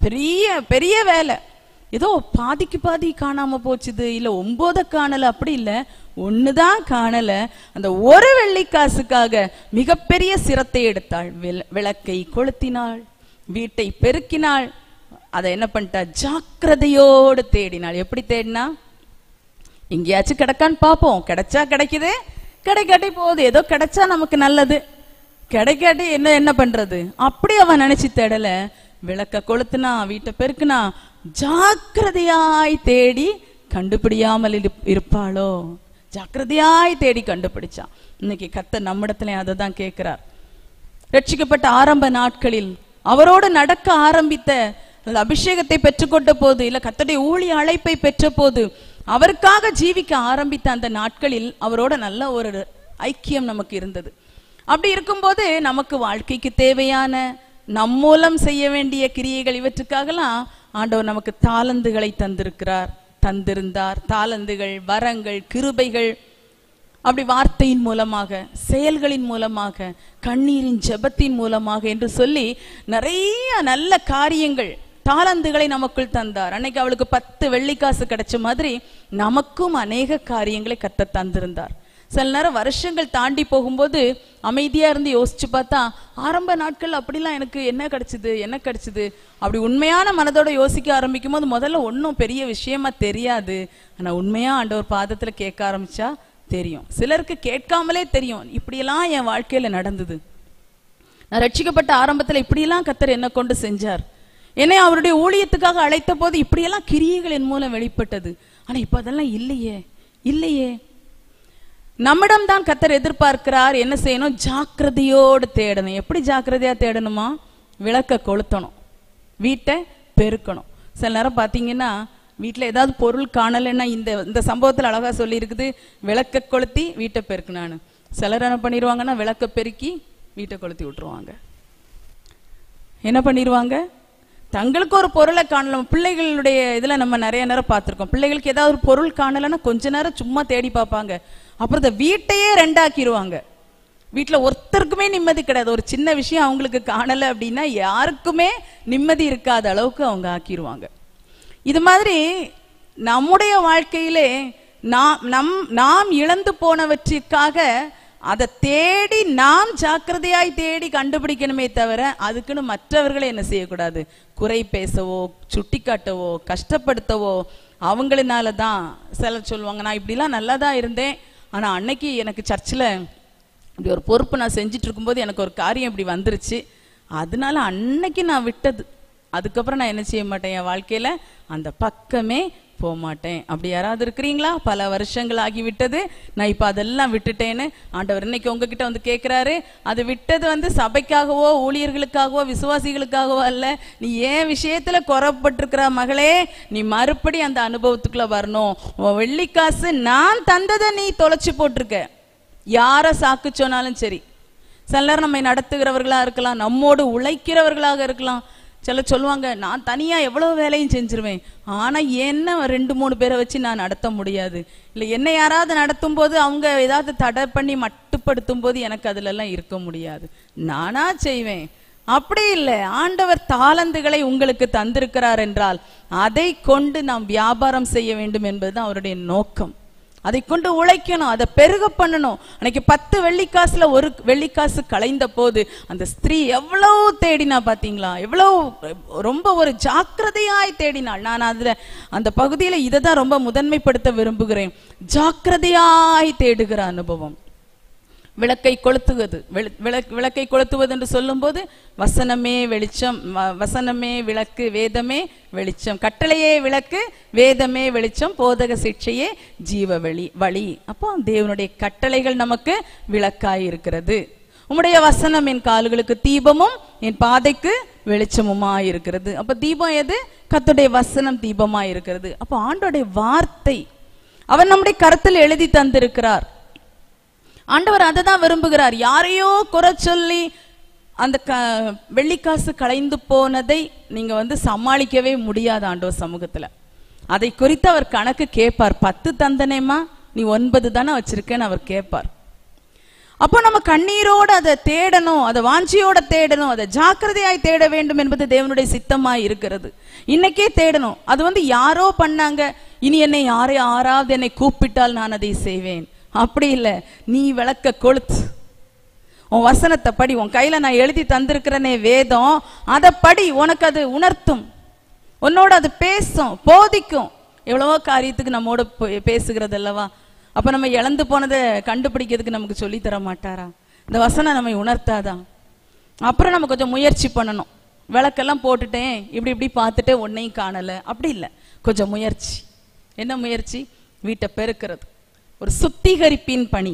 பெரிய பெரிய வேலை. ஏதோ பாதிக்கு பாதி காணாம போச்சுது, இல்ல 9 காணல, அப்படி இல்ல, 1 தான் காணல. அந்த ஒரு வெள்ளிக்காசுக்காக மிகப்பெரிய சிரத்தை எடுத்தாள். விளக்கை கொளுத்தினாள், வீட்டை பெருக்கினாள். அதை என்ன பண்ணிட்டா, ஜாக்கிரதையோடு தேடினாள். எப்படி தேடினா, எங்கேயாச்சும் கிடைக்கான்னு பார்ப்போம், கிடைச்சா கிடைக்குது, கிடைக்காட்டி போகுது, ஏதோ கிடைச்சா நமக்கு நல்லது, கிடைக்காட்டி என்ன பண்றது, அப்படி அவன் நினைச்சு தேடல. விளக்க கொளுத்துனா, வீட்டை பெருக்குனா, ஜாக்கிரதையாய் தேடி கண்டுபிடியாமல் இருப்பாளோ, ஜாக்கிரதையாய் தேடி கண்டுபிடிச்சான். இன்னைக்கு கர்த்தர் நம்மிடத்துல அதை தான் கேட்கிறார். ரட்சிக்கப்பட்ட ஆரம்ப நாட்களில் அவரோடு நடக்க ஆரம்பித்த, அபிஷேகத்தை பெற்றுக்கொண்ட போது, இல்ல கர்த்தருடைய ஊழிய அழைப்பை பெற்ற போது, அவருக்காக ஜீவிக்க ஆரம்பித்த அந்த நாட்களில் அவரோட நல்ல ஒரு ஐக்கியம் நமக்கு இருந்தது. அப்படி இருக்கும்போது நமக்கு வாழ்க்கைக்கு தேவையான, நம் மூலம் செய்ய வேண்டிய கிரியைகள், இவற்றுக்காகலாம் ஆண்டவர் நமக்கு தாளந்துகளை தந்திருந்தார். தாளந்துகள், வரங்கள், கிருபைகள், அப்படி வார்த்தையின் மூலமாக, செயல்களின் மூலமாக, கண்ணீரின் ஜெபத்தின் மூலமாக என்று சொல்லி நிறைய நல்ல காரியங்கள், தாளந்துகளை நமக்குள் தந்தார். அன்னைக்கு அவளுக்கு 10 வெள்ளிக்காசு கிடைச்ச மாதிரி நமக்கும் அநேக காரியங்களை கர்த்தர் தந்திருந்தார். சில நேரம் வருஷங்கள் தாண்டி போகும்போது அமைதியா இருந்து யோசிச்சு பார்த்தா, ஆரம்ப நாட்கள் அப்படிலாம் எனக்கு என்ன கிடைச்சது அப்படி உண்மையான மனதோட யோசிக்க ஆரம்பிக்கும் போது முதல்ல ஒன்றும் பெரிய விஷயமா தெரியாது. ஆனா உண்மையா ஆண்டவர் பாதத்துல கேட்க ஆரம்பிச்சா தெரியும். சிலருக்கு கேட்காமலே தெரியும், இப்படியெல்லாம் என் வாழ்க்கையில நடந்தது, நான் ரட்சிக்கப்பட்ட ஆரம்பத்துல இப்படியெல்லாம் கர்த்தர் என்ன கொண்டு செஞ்சார், என்னை அவருடைய ஊழியத்துக்காக அழைத்த போது இப்படியெல்லாம் கிரியைகள் என் மூலம் வெளிப்பட்டது. ஆனா இப்ப அதெல்லாம் இல்லையே. நம்மிடம் தான் கர்த்தர் எதிர்பார்க்கிறார். என்ன செய்யணும், ஜாக்கிரதையோடு தேடணும். எப்படி ஜாக்கிரதையா தேடணுமா, விளக்க கொளுத்தணும், வீட்டை பெருக்கணும். சில நேரம் பாத்தீங்கன்னா வீட்டுல ஏதாவது பொருள் காணலைன்னா, இந்த சம்பவத்துல அழகா சொல்லி இருக்குது, விளக்க கொளுத்தி வீட்டை பெருக்கினான்னு. சிலர் என்ன பண்ணிடுவாங்கன்னா, விளக்க பெருக்கி வீட்டை கொளுத்தி விட்டுருவாங்க. என்ன பண்ணிடுவாங்க, தங்களுக்கு ஒரு பொருளை காணலாம். பிள்ளைகளுடைய இதுல நம்ம நிறைய நேரம் பார்த்திருக்கோம், பிள்ளைகளுக்கு ஏதாவது ஒரு பொருள் காணலைன்னா கொஞ்ச நேரம் சும்மா தேடி பார்ப்பாங்க, அப்புறம் இந்த வீட்டையே 2 ஆக்கிடுவாங்க. வீட்டுல ஒருத்தருக்குமே நிம்மதி கிடையாது. ஒரு சின்ன விஷயம் அவங்களுக்கு காணலை அப்படின்னா யாருக்குமே நிம்மதி இருக்காத அளவுக்கு அவங்க ஆக்கிடுவாங்க. இது மாதிரி நம்முடைய வாழ்க்கையிலே நாம் இழந்து போனவற்றிற்காக அதை தேடி நாம் ஜாக்கிரதையாய் தேடி கண்டுபிடிக்கணுமே தவிர, அதுக்குன்னு மற்றவர்களை என்ன செய்யக்கூடாது, குறை பேசவோ, சுட்டி காட்டவோ, கஷ்டப்படுத்தவோ. அவங்களினாலதான் சிலர் சொல்லுவாங்க, நான் இப்படிலாம் நல்லா தான் இருந்தேன், ஆனா அன்னைக்கு எனக்கு சர்ச்சில் இப்படி ஒரு பொறுப்பு நான் செஞ்சுட்டு இருக்கும்போது எனக்கு ஒரு காரியம் இப்படி வந்துருச்சு, அதனால அன்னைக்கு நான் விட்டது, அதுக்கப்புறம் நான் என்ன செய்ய மாட்டேன், என் வாழ்க்கையில அந்த பக்கமே போக மாட்டேன். அப்படி யாராவது இருக்கிறீங்களா? பல வருஷங்கள் ஆகிவிட்டது, நான் இப்ப அதெல்லாம் விட்டுட்டேன்னு ஆண்டவர் இன்னைக்கு உங்ககிட்ட வந்து கேட்கிறாரு. அது விட்டது சபைக்காகவோ, ஊழியர்களுக்காகவோ, விசுவாசிகளுக்காகவோ அல்ல. நீ ஏன் விஷயத்துல குறப்பட்டிருக்கிற மகளே, நீ மறுபடி அந்த அனுபவத்துக்குள்ள வரணும். வெள்ளிக்காசு நான் தந்ததை நீ தொலைச்சு போட்டிருக்க. யார சாக்கு சொன்னாலும் சரி, சில நேரம் நம்மை நடத்துகிறவர்களா இருக்கலாம், நம்மோடு உழைக்கிறவர்களாக இருக்கலாம். சில சொல்லுவாங்க, நான் தனியா எவ்வளவு வேலையும் செஞ்சிருவேன், ஆனா என்ன 2-3 பேரை வச்சு நான் நடத்த முடியாது. இல்லை, என்னை யாராவது நடத்தும் போது அவங்க ஏதாவது தடை பண்ணி மட்டுப்படுத்தும் போது எனக்கு அதுல எல்லாம் இருக்க முடியாது, நானா செய்வேன். அப்படி இல்லை, ஆண்டவர் தாளந்துகளை உங்களுக்கு தந்திருக்கிறார் என்றால் அதை கொண்டு நாம் வியாபாரம் செய்ய வேண்டும் என்பதுதான் அவருடைய நோக்கம். அதை கொண்டு உழைக்கணும், அதை பெருக பண்ணணும். அன்னைக்கு 10 வெள்ளிக்காசுல 1 வெள்ளிக்காசு கலைந்த போது அந்த ஸ்திரீ எவ்வளவு தேடினா பாத்தீங்களா, எவ்வளவு ரொம்ப ஒரு ஜாக்கிரதையாய் தேடினாள். நான் அதுல அந்த பகுதியில இதை தான் ரொம்ப முதன்மைப்படுத்த விரும்புகிறேன். ஜாக்கிரதையாய் தேடுகிற அனுபவம். விளக்கை கொளுத்துவது, விளக்கை கொளுத்துவது என்று சொல்லும் போது வசனமே வெளிச்சம், வசனமே விளக்கு, வேதமே வெளிச்சம், கட்டளையே விளக்கு, வேதமே வெளிச்சம், போதக சிக்ஷையே ஜீவ வழி. அப்போ தேவனுடைய கட்டளைகள் நமக்கு விளக்காய் இருக்கிறது. உம்முடைய வசனம் என் கால்களுக்கு தீபமும் என் பாதைக்கு வெளிச்சமுமாய் இருக்கிறது. அப்ப தீபம் எது? கர்த்தருடைய வசனம் தீபமாய் இருக்கிறது. அப்போ ஆண்டவருடைய வார்த்தை அவர் நம்முடைய கருத்தில் எழுதி தந்திருக்கிறார். ஆண்டவர் அதை தான் விரும்புகிறார். யாரையோ குறை சொல்லி அந்த வெள்ளிக்காசு கலைந்து போனதை நீங்க சமாளிக்கவே முடியாது ஆண்டவர் சமூகத்துல. அதை குறித்து அவர் கணக்கு கேட்பார். 10 தந்தனேமா, நீ 9 தானே வச்சிருக்கேன்னு அவர் கேட்பார். அப்போ நம்ம கண்ணீரோட அதை தேடணும், அதை வாஞ்சியோட தேடணும், அதை ஜாக்கிரதையாய் தேட வேண்டும் என்பது தேவனுடைய சித்தமாய் இருக்கிறது. இன்னைக்கே தேடணும். அது யாரோ பண்ணாங்க, இனி என்னை யாராவது என்னை கூப்பிட்டால் நான் அதை செய்வேன், அப்படி இல்லை. நீ விளக்க கொளுத்து, உன் வசனத்தை படி, உன் கையில நான் எழுதி தந்திருக்கிறனே வேதம், அதை படி. உனக்கு அது உணர்த்தும், உன்னோட அது பேசும், போதிக்கும். எவ்வளவோ காரியத்துக்கு நம்மோட பேசுகிறது அல்லவா? அப்ப நம்ம இழந்து போனதை கண்டுபிடிக்கிறதுக்கு நமக்கு சொல்லி தர மாட்டாரா? இந்த வசனம் நம்ம உணர்த்தாதான்? அப்புறம் நம்ம கொஞ்சம் முயற்சி பண்ணணும். விளக்கெல்லாம் போட்டுட்டேன், இப்படி பார்த்துட்டு ஒன்னையும் காணல, அப்படி இல்லை. கொஞ்சம் முயற்சி. என்ன முயற்சி? வீட்டை பெருக்கிறது, ஒரு சுத்திகரிப்பின் பணி.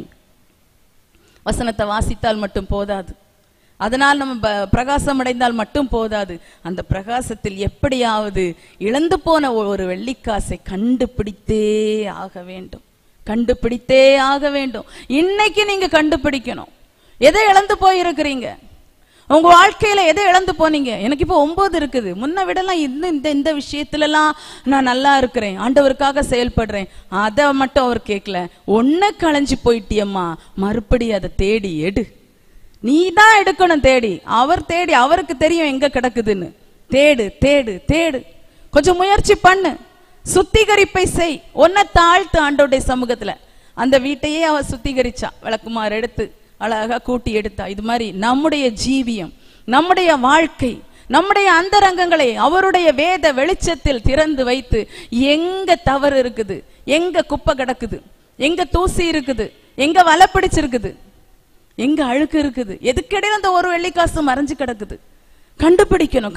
வசனத்தை வாசித்தால் மட்டும் போதாது, அதனால் நம்ம பிரகாசம் அடைந்தால் மட்டும் போதாது. அந்த பிரகாசத்தில் எப்படியாவது இழந்து போன ஒரு வெள்ளிக்காசை கண்டுபிடித்தே ஆக வேண்டும், கண்டுபிடித்தே ஆக வேண்டும். இன்னைக்கு நீங்க கண்டுபிடிக்கணும். எதை இழந்து போயிருக்கிறீங்க? உங்க வாழ்க்கையில எதை இழந்து போனீங்க? எனக்கு இப்போ 9 இருக்குது, முன்ன விடலாம் இந்த விஷயத்துல எல்லாம் நான் நல்லா இருக்கிறேன், ஆண்டவருக்காக செயல்படுறேன். அதை மட்டும் அவர் கேட்கல. ஒன்ன களைஞ்சு போயிட்டியம்மா, மறுபடி அதை தேடி எடு. நீ தான் எடுக்கணும் தேடி. அவர் தேடி, அவருக்கு தெரியும் எங்க கிடக்குதுன்னு. தேடு தேடு தேடு, கொஞ்சம் முயற்சி பண்ணு, சுத்திகரிப்பை செய். ஒன்ன தாழ்த்து ஆண்டோடைய சமூகத்துல. அந்த வீட்டையே அவ சுத்திகரிச்சா, விளக்குமாறு எடுத்து அழகா கூட்டி எடுத்தா. இது மாதிரி நம்முடைய ஜீவியம், நம்முடைய வாழ்க்கை, நம்முடைய அந்தரங்கங்களை அவருடைய வேத வெளிச்சத்தில் திறந்து வைத்து, எங்க தவறு இருக்குது, எங்க குப்பை கிடக்குது, எங்க தூசி இருக்குது, எங்க வலை பிடிச்சிருக்குது, எங்க அழுக்கு இருக்குது, எதுக்கிடையில அந்த ஒரு வெள்ளிக்காசு மறைஞ்சு கிடக்குது, கண்டுபிடிக்கணும்.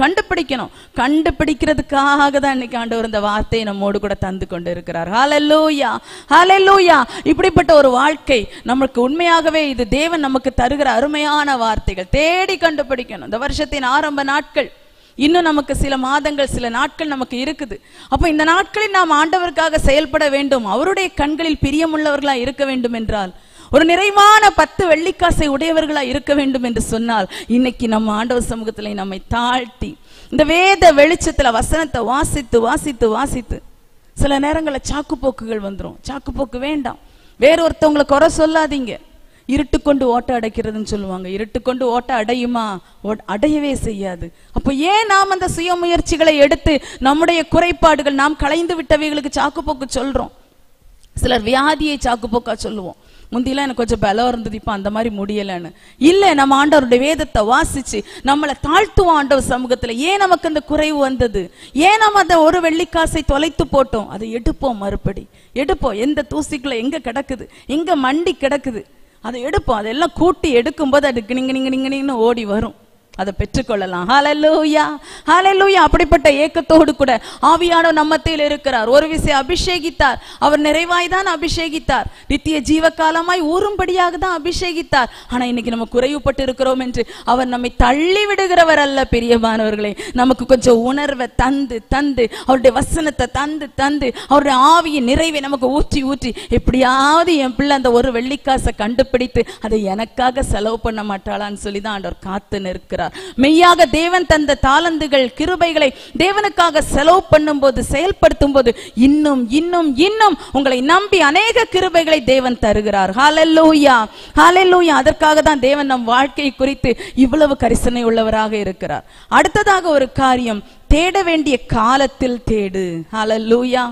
கண்டுபிடிக்கிறதுக்காக தான் இன்னைக்கு ஆண்டவர் இந்த வார்த்தையை நம்மோடு கூட தந்து கொண்டு இருக்கிறார். ஹல்லேலூயா, ஹல்லேலூயா. இப்படிப்பட்ட ஒரு வாழ்க்கை நமக்கு உண்மையாகவே இது தேவன் நமக்கு தருகிற அருமையான வார்த்தைகள். தேடி கண்டுபிடிக்கணும். இந்த வருஷத்தின் ஆரம்ப நாட்கள், இன்னும் நமக்கு சில மாதங்கள், சில நாட்கள் நமக்கு இருக்குது. அப்ப இந்த நாட்களில் நாம் ஆண்டவருக்காக செயல்பட வேண்டும், அவருடைய கண்களில் பிரியமுள்ளவர்களா இருக்க வேண்டும் என்றால், ஒரு நிறைவான 10 வெள்ளிக்காசை உடையவர்களா இருக்க வேண்டும் என்று சொன்னால், இன்னைக்கு நம்ம ஆண்டவர் சமூகத்துல நம்மை தாழ்த்தி இந்த வேத வெளிச்சத்துல வசனத்தை வாசித்து வாசித்து வாசித்து, சில நேரங்களில் சாக்கு போக்குகள் வந்துடும். சாக்கு போக்கு வேண்டாம். வேறொருத்தவங்களை குறை சொல்லாதீங்க. இருட்டு கொண்டு ஓட்ட அடைக்கிறதுன்னு சொல்லுவாங்க. இருட்டு கொண்டு ஓட்ட அடையுமா? அடையவே செய்யாது. அப்போ ஏன் நாம் அந்த சுய முயற்சிகளை எடுத்து நம்முடைய குறைபாடுகள், நாம் களைந்து விட்டவைகளுக்கு சாக்கு போக்கு சொல்றோம்? சிலர் வியாதியை சாக்கு போக்கா சொல்லுவோம். முந்திலாம் எனக்கு கொஞ்சம் பலம் இருந்தது, இப்ப அந்த மாதிரி முடியலன்னு இல்லை. நம்ம ஆண்டவருடைய வேதத்தை வாசிச்சு நம்மளை தாழ்த்துவோம் ஆண்டவர் சமூகத்துல. ஏன் நமக்கு அந்த குறைவு வந்தது? ஏன் நம்ம அந்த ஒரு வெள்ளிக்காசை தொலைத்து போட்டோம்? அதை எடுப்போம், மறுபடி எடுப்போம். எந்த தூசிக்குள்ள எங்க கிடக்குது, எங்க மண்டி கிடக்குது, அதை எடுப்போம். அதெல்லாம் கூட்டி எடுக்கும்போது அதுக்கு நீங்க ஓடி வரும். அதை பெற்றுக்கொள்ளலாம். ஹல்லேலூயா, ஹல்லேலூயா. அப்படிப்பட்ட ஏக்கத்தோடு கூட ஆவியானவர் நம்ம மத்தியில் இருக்கிறார். ஒரு விசை அபிஷேகித்தார், அவர் நிறைவாய் தான் அபிஷேகித்தார், நித்திய ஜீவகாலமாய் ஊறும்படியாக தான் அபிஷேகித்தார். ஆனா இன்னைக்கு நம்ம குறைவுபட்டு இருக்கிறோம் என்று அவர் நம்மை தள்ளி விடுகிறவர் அல்ல. பிரியமானவர்களே, நமக்கு கொஞ்சம் உணர்வை தந்து தந்து, அவருடைய வசனத்தை தந்து தந்து, அவருடைய ஆவியின் நிறைவை நமக்கு ஊற்றி ஊற்றி, எப்படியாவது என் பிள்ளை அந்த ஒரு வெள்ளிக்காசை கண்டுபிடித்து அதை எனக்காக செலவு பண்ண மாட்டாளான்னு சொல்லிதான் ஆண்டவர் காத்து நிற்கிறார். மெய்யாக தேவன் தந்த தாளந்துகள், கிருபைகளை தேவனுக்காக செலவு பண்ணும் போது, செயல்படுத்தும் போது, இன்னும் இன்னும் இன்னும் உங்களை நம்பி அநேக கிருபைகளை தேவன் தருகிறார். ஹல்லேலூயா, ஹல்லேலூயா. அதற்காக தான் தேவன் நம் வாழ்க்கை குறித்து இவ்வளவு கரிசனை உள்ளவராக இருக்கிறார். அடுத்ததாக ஒரு காரியம், தேட வேண்டிய காலத்தில் தேடு. ஹல்லேலூயா,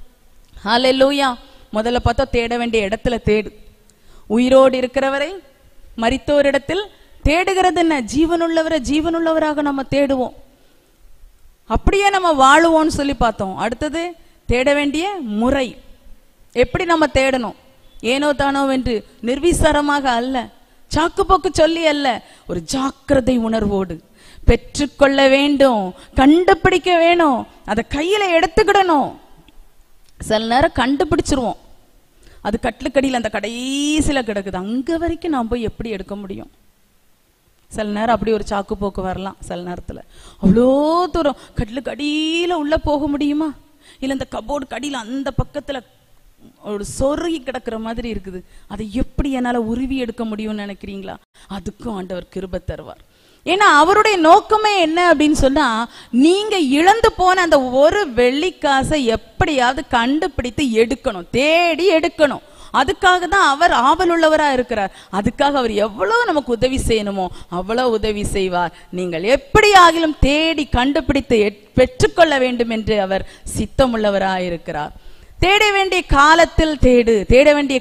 ஹல்லேலூயா. முதல்ல பார்த்தா தேட வேண்டிய இடத்துல தேடு. உயிரோடு இருக்கிறவரை மரித்தோரிடத்தில் தேடுகிறது என்ன? ஜீவனுள்ளவரை ஜீவனுள்ளவராக நம்ம தேடுவோம். அப்படியே நம்ம வாழுவோம்னு சொல்லி பார்த்தோம். அடுத்தது தேட வேண்டிய முறை. எப்படி நம்ம தேடணும்? ஏனோ தானோ என்று நிர்விசாரமாக அல்ல, சாக்குப்போக்கு சொல்லி அல்ல, ஒரு ஜாக்கிரதை உணர்வோடு பெற்றுக்கொள்ள வேண்டும், கண்டுபிடிக்க வேணும், அதை கையில எடுத்துக்கிடணும். சில நேரம் கண்டுபிடிச்சிருவோம், அது கட்டுக்கடியில் அந்த கடைசியில கிடக்குது, அங்க வரைக்கும் நான் போய் எப்படி எடுக்க முடியும்? சில நேரம் அப்படி ஒரு சாக்கு போக்கு வரலாம். சில நேரத்துல அவ்வளோ தூரம் கட்டிலுக்கு அடியில உள்ள போக முடியுமா? இல்ல இந்த கபோர்டு கடியில அந்த பக்கத்துல ஒரு சொருகி கிடக்குற மாதிரி இருக்குது, அதை எப்படி என்னால உருவி எடுக்க முடியும்னு நினைக்கிறீங்களா? அதுக்கும் ஆண்டவர் கிருபை தருவார். ஏன்னா அவருடைய நோக்கமே என்ன அப்படின்னு சொன்னா, நீங்க இழந்து போன அந்த ஒரு வெள்ளிக்காசை எப்படியாவது கண்டுபிடித்து எடுக்கணும், தேடி எடுக்கணும். அதுக்காக தான் அவர் ஆவலுள்ளவரா இருக்கிறார். அதுக்காக அவர் எவ்வளவு நமக்கு உதவி செய்யணுமோ அவ்வளவு உதவி செய்வார். நீங்கள் எப்படி ஆகிலும் தேடி கண்டுபிடித்து பெற்றுக்கொள்ள வேண்டும் என்று அவர் சித்தமுள்ளவராய் இருக்கிறார். தேட வேண்டிய காலத்தில் தேடு. தேட வேண்டிய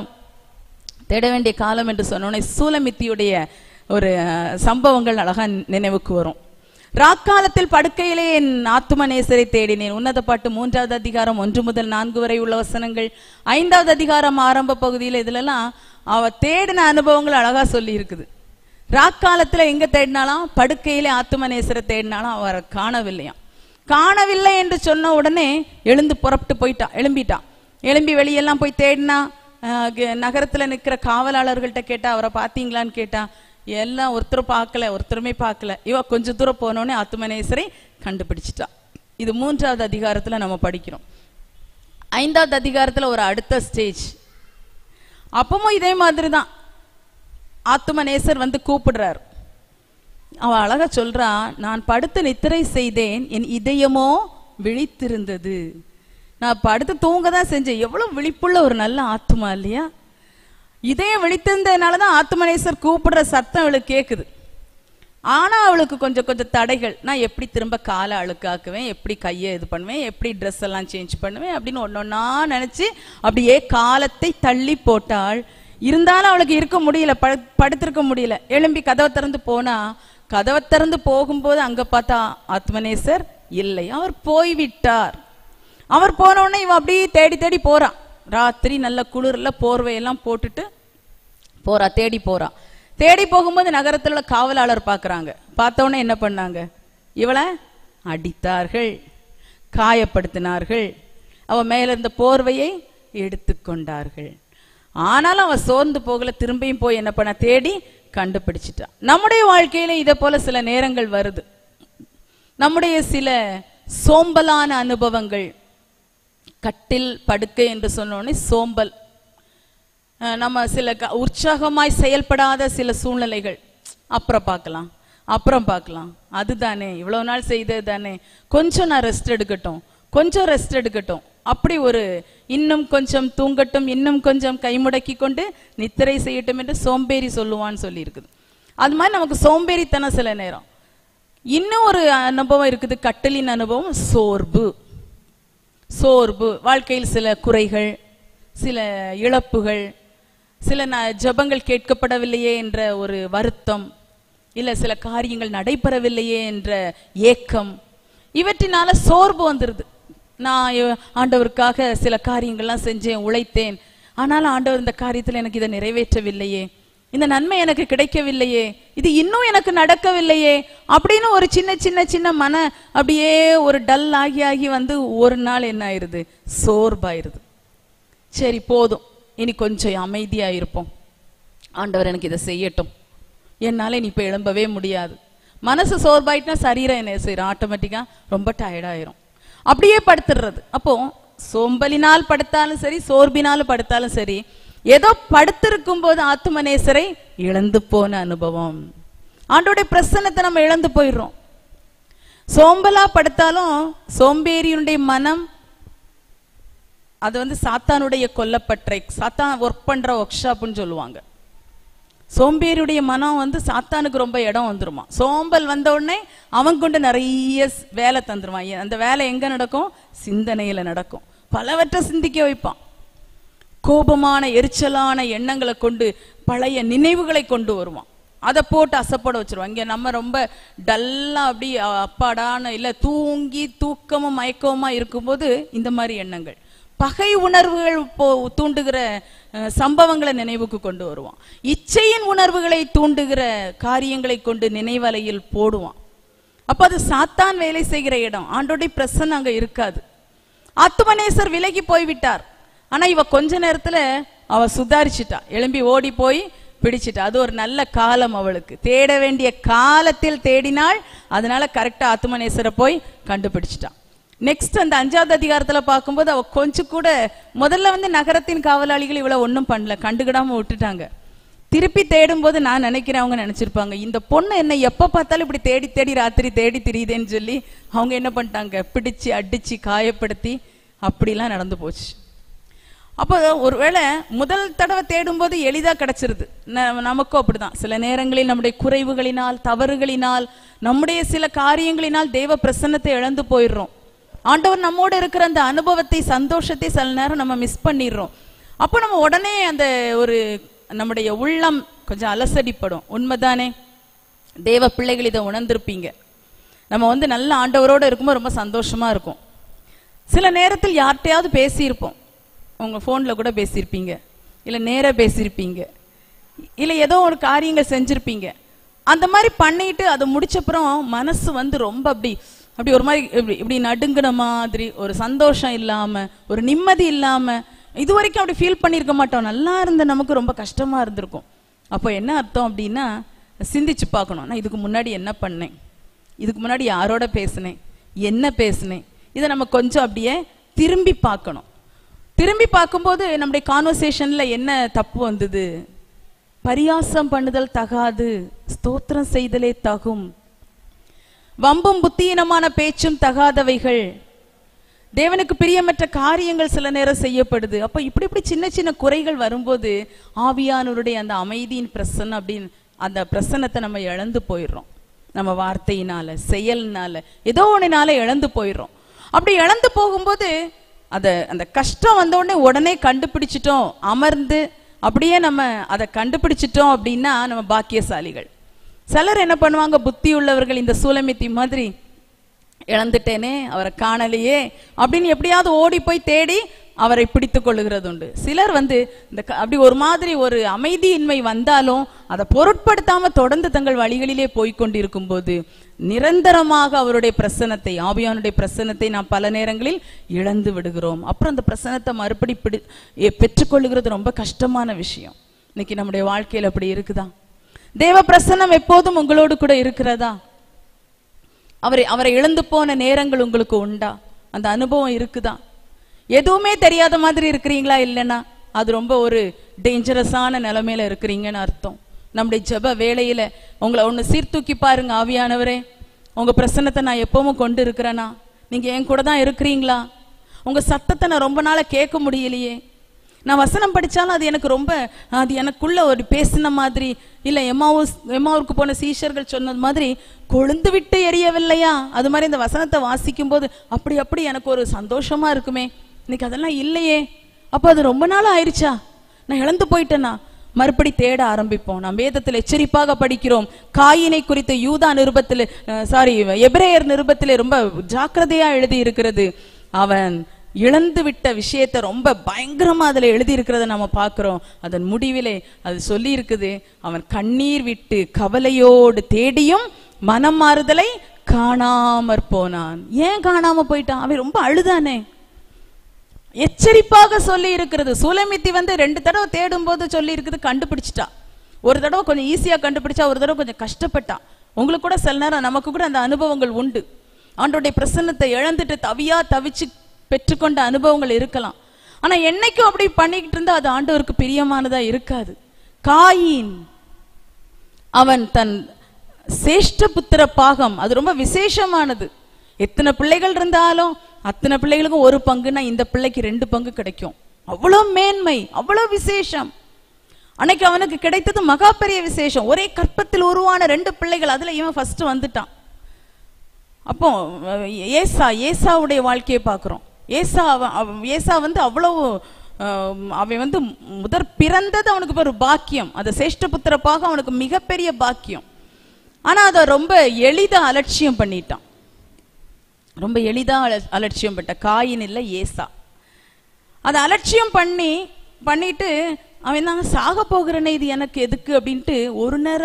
காலம் என்று சொன்னோன்னே சூலமித்தியுடைய ஒரு சம்பவங்கள் அழகா நினைவுக்கு வரும். ராக்காலத்தில் படுக்கையிலே என் ஆத்தும நேசரை தேடினேன். உன்னத பாட்டு 3வது அதிகாரம் 1 முதல் 4 வரை உள்ள வசனங்கள். 5வது அதிகாரம் ஆரம்ப பகுதியில் இதுலலாம் அவ தேடின அனுபவங்கள் அழகா சொல்லி இருக்குது. ராக்காலத்துல எங்க தேடினாலும், படுக்கையிலே ஆத்தும நேசரை தேடினாலும் அவரை காணவில்லையாம். காணவில்லை என்று சொன்ன உடனே எழுந்து புறப்பட்டு எழும்பிட்டான். எழும்பி வெளியெல்லாம் போய் தேடினா, நகரத்துல நிற்கிற காவலாளர்கள்ட்ட கேட்டா அவரை பார்த்தீங்களான்னு கேட்டா, எல்லாம் ஒருத்தருமே பார்க்கல. இவ கொஞ்சம் தூரம் போனோடனே ஆத்துமநேசரை கண்டுபிடிச்சிட்டா. இது 3வது அதிகாரத்துல நம்ம படிக்கிறோம். 5வது அதிகாரத்துல ஒரு அடுத்த ஸ்டேஜ். அப்பவும் இதே மாதிரிதான் ஆத்துமநேசர் வந்து கூப்பிடுறார். அவ அழகா சொல்றா, நான் படுத்து நித்திரை செய்தேன், என் இதயமோ விழித்திருந்தது. நான் படுத்து தூங்க தான் செஞ்சேன். எவ்வளவு விழிப்புள்ள ஒரு நல்ல ஆத்துமா இல்லையா? இதயம் விழித்திருந்ததுனாலதான் ஆத்துமநேசர் கூப்பிடுற சத்தம் அவளுக்கு கேக்குது. ஆனா அவளுக்கு கொஞ்சம் தடைகள். நான் எப்படி திரும்ப காலை அழுக்காக்குவேன், எப்படி கையை இது பண்ணுவேன், எப்படி ட்ரெஸ் எல்லாம் சேஞ்ச் பண்ணுவேன் அப்படின்னு ஒன்னொன்னா நினைச்சு அப்படியே காலத்தை தள்ளி போட்டாள். இருந்தாலும் அவளுக்கு இருக்க முடியல, படுத்திருக்க முடியல. எழும்பி கதவை திறந்து போனா, கதவை திறந்து போகும்போது அங்க பார்த்தா ஆத்மநேசர் இல்லை, அவர் போய்விட்டார். அவர் போன உடனே இவன் அப்படியே தேடி போறான். ராத்திரி நல்ல குளிர்ல போர்வையெல்லாம் போட்டுட்டு தேடி போறான். தேடி போகும்போது நகரத்தில் உள்ள காவலாளர் பாக்குறாங்க. பார்த்த உடனே என்ன பண்ணாங்க? இவளை அடித்தார்கள், காயப்படுத்தினார்கள், அவ மேல இருந்த போர்வையை எடுத்துக்கொண்டார்கள். ஆனாலும் அவ சோர்ந்து போகல, திரும்பியும் போய் என்ன பண்ண தேடி கண்டுபிடிச்சிட்டா. நம்முடைய வாழ்க்கையில இதை போல சில நேரங்கள் வருது. நம்முடைய சில சோம்பலான அனுபவங்கள், கட்டில் படுக்கை என்று சொன்னோடனே சோம்பல், நம்ம சில உற்சாகமாய் செயல்படாத சில சூழ்நிலைகள், அப்புறம் பார்க்கலாம், அதுதானே இவ்வளவு நாள் செய்தது தானே, கொஞ்சம் நான் ரெஸ்ட் எடுக்கட்டும், அப்படி ஒரு இன்னும் கொஞ்சம் தூங்கட்டும், இன்னும் கொஞ்சம் கைமுடக்கி கொண்டு நித்திரை செய்யட்டும் என்று சோம்பேறி சொல்லுவான்னு சொல்லி இருக்குது. அது மாதிரி நமக்கு சோம்பேறித்தனம் சில நேரம். இன்னும் ஒரு அனுபவம் இருக்குது, கட்டலின் அனுபவம், சோர்வு. வாழ்க்கையில் சில குறைகள், சில இழப்புகள், சில ஜெபங்கள் கேட்கப்படவில்லையே என்ற ஒரு வருத்தம், இல்ல சில காரியங்கள் நடைபெறவில்லையே என்ற ஏக்கம், இவற்றினால சோர்வு வந்துருது. நான் ஆண்டவருக்காக சில காரியங்கள்லாம் செஞ்சேன், உழைத்தேன், ஆனாலும் ஆண்டவர் இந்த காரியத்தில் எனக்கு இதை நிறைவேற்றவில்லையே, இந்த நன்மை எனக்கு கிடைக்கவில்லையே, இது இன்னும் எனக்கு நடக்கவில்லையே அப்படின்னு ஒரு சின்ன மன அப்படியே ஒரு டல் ஆகி வந்து ஒரு நாள் என்ன ஆயிருது? சோர்வாயிருது. சரி போதும், இனி கொஞ்சம் அமைதியா இருப்போம், ஆண்டவர் எனக்கு இதை செய்யட்டும், என்னால இனி இப்ப எழும்பவே முடியாது. மனசு சோர்வாயிட்டுனா சரீரம் என்ன செய்யறோம்? ஆட்டோமேட்டிக்கா ரொம்ப டயர்டாயிரும், அப்படியே படுத்துடுறது. அப்போ சோம்பலினால் படுத்தாலும் சரி, சோர்பினாலும் படுத்தாலும் சரி, ஏதோ படுத்திருக்கும் போது ஆத்துமநேசரை இழந்து போன அனுபவம். ஆண்டோடைய பிரசன்னத்தை நம்ம இழந்து போயிடுறோம். சோம்பலா படுத்தாலும் சோம்பேறியுடைய மனம் அது வந்து சாத்தானுடைய கொல்லப்பற்றை, சாத்தான் ஒர்க் பண்ற ஒர்க் ஷாப்னு சொல்லுவாங்க. சோம்பேறியுடைய மனம் வந்து சாத்தானுக்கு ரொம்ப இடம் வந்துருமா. சோம்பல் வந்த உடனே அவன் கொண்டு நிறைய வேலை தந்துருவான். அந்த வேலை எங்க நடக்கும்? சிந்தனையில நடக்கும். பலவற்றை சிந்திக்க வைப்பான். கோபமான எரிச்சலான எண்ணங்களை கொண்டு பழைய நினைவுகளை கொண்டு வருவான். அதை போட்டு அசப்பட வச்சிருவான். இங்க நம்ம ரொம்ப டல்லா அப்படி அப்பாடான இல்ல தூக்கமும் மயக்கமுமா இருக்கும்போது இந்த மாதிரி எண்ணங்கள், பகை உணர்வுகள் தூண்டுகிற சம்பவங்களை நினைவுக்கு கொண்டு வருவான். இச்சையின் உணர்வுகளை தூண்டுகிற காரியங்களை கொண்டு நினைவலையில் போடுவான். அப்ப அது சாத்தான் வேலை செய்கிற இடம். ஆண்டோடைய பிரசன்னம் அங்க இருக்காது. ஆத்துமநேசர் விலகி போய்விட்டார். ஆனா இவ கொஞ்ச நேரத்துல அவ சுதாரிச்சுட்டா, எழும்பி ஓடி போய் பிடிச்சிட்டா. அது ஒரு நல்ல காலம் அவளுக்கு. தேட வேண்டிய காலத்தில் தேடினாள். அதனால கரெக்டா ஆத்துமநேசரை போய் கண்டுபிடிச்சிட்டான். நெக்ஸ்ட் அந்த 5வது அதிகாரத்துல பார்க்கும்போது அவ கொஞ்சம் கூட முதல்ல வந்து நகரத்தின் காவலாளிகள் இவளை ஒன்றும் பண்ணல, கண்டுக்கிடாம விட்டுட்டாங்க. திருப்பி தேடும் போது நான் நினைக்கிறேன் அவங்க நினைச்சிருப்பாங்க, இந்த பொண்ணு என்ன எப்ப பார்த்தாலும் இப்படி தேடி தேடி ராத்திரி தேடி திரியுதேன்னு சொல்லி அவங்க என்ன பண்ணிட்டாங்க, பிடிச்சு அடிச்சு காயப்படுத்தி அப்படிலாம் நடந்து போச்சு. அப்போ ஒருவேளை முதல் தடவை தேடும் போது எளிதா கிடைச்சிருது. நமக்கும் அப்படிதான். சில நேரங்களில் நம்முடைய குறைவுகளினால், தவறுகளினால், நம்முடைய சில காரியங்களினால் தேவ பிரசன்னத்தை இழந்து போயிடுறோம். ஆண்டவர் நம்மோடு இருக்கிற அந்த அனுபவத்தை, சந்தோஷத்தை சில நேரம் நம்ம மிஸ் பண்ணிடுறோம். அப்போ நம்ம உடனே அந்த ஒரு நம்முடைய உள்ளம் கொஞ்சம் அலசடிப்படும். உண்மைதானே? தேவ பிள்ளைகள் இதை உணர்ந்திருப்பீங்க. நம்ம நல்ல ஆண்டவரோடு இருக்கும்போது ரொம்ப சந்தோஷமா இருக்கும். சில நேரத்தில் யார்கிட்டையாவது பேசியிருப்போம். உங்க போன்ல கூட பேசியிருப்பீங்க, இல்ல நேர பேசியிருப்பீங்க, இல்ல ஏதோ ஒரு காரியங்கள் செஞ்சிருப்பீங்க. அந்த மாதிரி பண்ணிட்டு அதை முடிச்சப்புறம் மனசு ரொம்ப அப்படி ஒரு மாதிரி இப்படி நடுங்கின மாதிரி, ஒரு சந்தோஷம் இல்லாம, ஒரு நிம்மதி இல்லாம, இது வரைக்கும் அப்படி ஃபீல் பண்ணியிருக்க மாட்டோம். நல்லா இருந்த நமக்கு ரொம்ப கஷ்டமா இருந்திருக்கும். அப்போ என்ன அர்த்தம் அப்படின்னா, சிந்திச்சு பார்க்கணும். நான் இதுக்கு முன்னாடி என்ன பண்ணேன், இதுக்கு முன்னாடி யாரோட பேசினேன், என்ன பேசினேன், இதை நம்ம கொஞ்சம் அப்படியே திரும்பி பார்க்கணும். திரும்பி பார்க்கும்போது நம்முடைய கான்வர்சேஷன்ல என்ன தப்பு வந்தது? பரியாசம் பண்ணுதல் தகாது, ஸ்தோத்திரம் செய்தலே தகும். வம்பும் புத்தியினமான பேச்சும் தகாதவைகள். தேவனுக்கு பிரியமற்ற காரியங்கள் சில நேரம் செய்யப்படுது. அப்ப இப்படி சின்ன சின்ன குறைகள் வரும்போது ஆவியானவருடைய அந்த அமைதியின் பிரசன்னம் அப்படின்னு அந்த பிரசன்னத்தை நம்ம இழந்து போயிடுறோம். நம்ம வார்த்தையினால, செயல்னால, ஏதோ ஒன்றினால இழந்து போயிடுறோம். அப்படி இழந்து போகும்போது அந்த கஷ்டம் வந்த உடனே கண்டுபிடிச்சிட்டோம், அமர்ந்து அப்படியே நம்ம அதை கண்டுபிடிச்சிட்டோம் அப்படின்னா நம்ம பாக்கியசாலிகள். சிலர் என்ன பண்ணுவாங்க, புத்தி உள்ளவர்கள், இந்த சூலமித்தி மாதிரி, இழந்துட்டேனே, அவரை காணலையே அப்படின்னு எப்படியாவது ஓடி போய் தேடி அவரை பிடித்து கொள்ளுகிறது உண்டு. சிலர் இந்த அப்படி ஒரு மாதிரி ஒரு அமைதியின்மை வந்தாலும் அதை பொருட்படுத்தாம தொடர்ந்து தங்கள் வழிகளிலே போய்கொண்டிருக்கும் போது நிரந்தரமாக அவருடைய பிரசன்னத்தை, ஆவியானுடைய பிரசன்னத்தை நாம் பல நேரங்களில் இழந்து விடுகிறோம். அப்புறம் அந்த பிரசன்னத்தை மறுபடி பெற்றுக்கொள்ளுகிறது ரொம்ப கஷ்டமான விஷயம். இன்னைக்கு நம்முடைய வாழ்க்கையில் அப்படி இருக்குதா? தேவ பிரசன்னம் எப்போதும் உங்களோடு கூட இருக்கிறதா? அவரை இழந்து போன நேரங்கள் உங்களுக்கு உண்டா? அந்த அனுபவம் இருக்குதா? எதுவுமே தெரியாத மாதிரி இருக்கிறீங்களா? இல்லைன்னா அது ரொம்ப ஒரு டேஞ்சரஸான நிலைமையில இருக்கிறீங்கன்னு அர்த்தம். நம்முடைய ஜெப வேளையில உங்களை ஒன்று சீர்தூக்கி பாருங்க. ஆவியானவரே, உங்க பிரசன்னத்தை நான் எப்பவும் கொண்டு இருக்கிறேனா? நீங்க என் கூட தான் இருக்கிறீங்களா? உங்க சத்தத்தை நான் ரொம்ப நாளா கேட்க முடியலையே. நான் வசனம் படிச்சாலும் அது எனக்கு ரொம்ப, அது எனக்குள்ள ஒரு பேசின மாதிரி, இல்லை எம்மாவுக்கு போன சீஷர்கள் சொன்னது மாதிரி கொழுந்து விட்டு எரியவில்லையா, அது மாதிரி இந்த வசனத்தை வாசிக்கும் போது அப்படி எனக்கு ஒரு சந்தோஷமா இருக்குமே. இன்னைக்கு அதெல்லாம் இல்லையே. அப்போ அது ரொம்ப நாள் ஆயிடுச்சா? நான் இழந்து போயிட்டேனா? மறுபடி தேட ஆரம்பிப்போம். நாம் வேதத்தில் எச்சரிப்பாக படிக்கிறோம். காயினை குறித்த யூதா நிருபத்தில், எபிரேயர் நிருபத்தில் ரொம்ப ஜாக்கிரதையா எழுதி இருக்கிறது. அவன் இழந்து விட்ட விஷயத்தை ரொம்ப பயங்கரமா அதுல எழுதி இருக்கிறத நம்ம பார்க்கிறோம். அதன் முடிவிலே அது சொல்லி இருக்குது, அவன் கண்ணீர் விட்டு கவலையோடு தேடியும் மனம் மாறுதலை காணாமற் போனான். ஏன் காணாம போயிட்டான்? அவன் ரொம்ப அழுதானே. எச்சரிப்பாக சொல்லி இருக்கிறது. சூலமித்தி 2 தடவை தேடும் போது சொல்லி இருக்குது, கண்டுபிடிச்சிட்டா. ஒரு தடவை கொஞ்சம் ஈஸியா கண்டுபிடிச்சா, ஒரு தடவை கொஞ்சம் கஷ்டப்பட்டா. உங்களுக்கு கூட சில நேரம் நமக்கு கூட அந்த அனுபவங்கள் உண்டு. ஆண்டவருடைய பிரசன்னத்தை இழந்துட்டு தவிச்சு பெற்றுக்கொண்ட அனுபவங்கள் இருக்கலாம். ஆனா என்னைக்கும் அப்படி பண்ணிக்கிட்டு இருந்தா அது ஆண்டவருக்கு பிரியமானதா இருக்காது. காயின் அவன் தன் சேஷ்ட புத்திர பாகம், அது ரொம்ப விசேஷமானது. எத்தனை பிள்ளைகள் இருந்தாலும் அத்தனை பிள்ளைகளுக்கும் ஒரு பங்குன்னா இந்த பிள்ளைக்கு 2 பங்கு கிடைக்கும். அவ்வளவு மேன்மை, அவ்வளவு விசேஷம். அன்னைக்கு அவனுக்கு கிடைத்தது மகா பெரிய விசேஷம். ஒரே கற்பத்தில் உருவான 2 பிள்ளைகள், அதுல இவன் ஃபர்ஸ்ட் வந்துட்டான். அப்போ ஏசாவுடைய வாழ்க்கையை பார்க்கிறோம். ஏசா அவ்வளவு அவன் முதற் பிறந்தது அவனுக்கு ஒரு பாக்கியம். அது சேஷ்ட புத்திரப்பாக அவனுக்கு மிகப்பெரிய பாக்கியம். ஆனா அதை ரொம்ப எளிதா அலட்சியம் பண்ணிட்டான். ரொம்ப எளிதா அலட்சியம் பட்ட காயின் இல்ல ஏசா. அதை அலட்சியம் பண்ணிட்டு அவன் தான் சாக போகிறனே, இது எனக்கு எதுக்கு அப்படின்ட்டு ஒரு நேர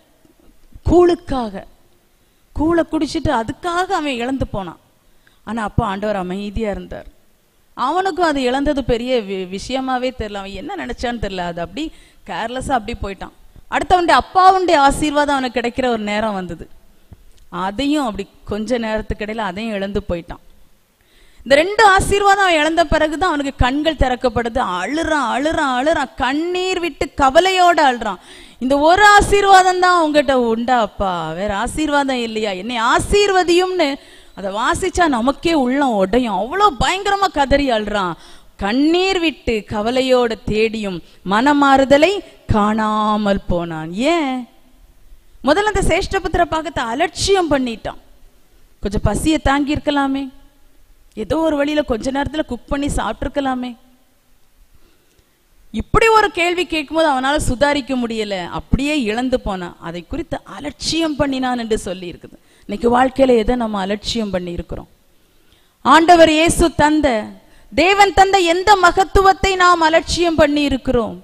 கூழை குடிச்சிட்டு அதுக்காக அவன் இழந்து போனான். ஆனா அப்போ ஆண்டவர் அமைதியா இருந்தார். அவனுக்கும் அது இழந்தது பெரிய விஷயமாவே தெரியல. அவன் என்ன நினைச்சான்னு தெரியல. அது அப்படி கேர்லெஸ்ஸா அப்படி போயிட்டான். அடுத்தவனுடைய அப்பாவுடைய ஆசீர்வாதம் அவனுக்கு கிடைக்கிற ஒரு நேரம் வந்தது. அதையும் அப்படி கொஞ்ச நேரத்துக்கு இடையில அதையும் இழந்து போயிட்டான். இந்த 2 ஆசீர்வாதம் அவன் இழந்த பிறகுதான் அவனுக்கு கண்கள் திறக்கப்படுது. அழுறான், கண்ணீர் விட்டு கவலையோட அழுறான். இந்த ஒரு ஆசீர்வாதம் தான் உங்ககிட்ட உண்டா அப்பா? வேற ஆசீர்வாதம் இல்லையா? என்னை ஆசீர்வதியும்னு அதை வாசிச்சா நமக்கே உள்ளம் உடையும். அவ்வளோ பயங்கரமா கதறி அழுறான். கண்ணீர் விட்டு கவலையோடு தேடியும் மனமாறுதலை காணாமல் போனான். ஏன்? முதல்ல அந்த சேஷ்டபுத்திர பாகத்தை அலட்சியம் பண்ணிட்டான். கொஞ்சம் பசியை தாங்கி இருக்கலாமே, ஏதோ ஒரு வழியில கொஞ்ச நேரத்துல குக் பண்ணி சாப்பிட்டுருக்கலாமே. இப்படி ஒரு கேள்வி கேட்கும்போது அவனால சுதாரிக்க முடியல, அப்படியே இழந்து போனான். அதை குறித்து அலட்சியம் பண்ணினான் என்று சொல்லி இருக்குது. இன்னைக்கு வாழ்க்கையில எதை நம்ம அலட்சியம் பண்ணி இருக்கிறோம்? ஆண்டவர் இயேசு தந்த, தேவன் தந்த எந்த மகத்துவத்தை நாம் அலட்சியம் பண்ணி இருக்கிறோம்?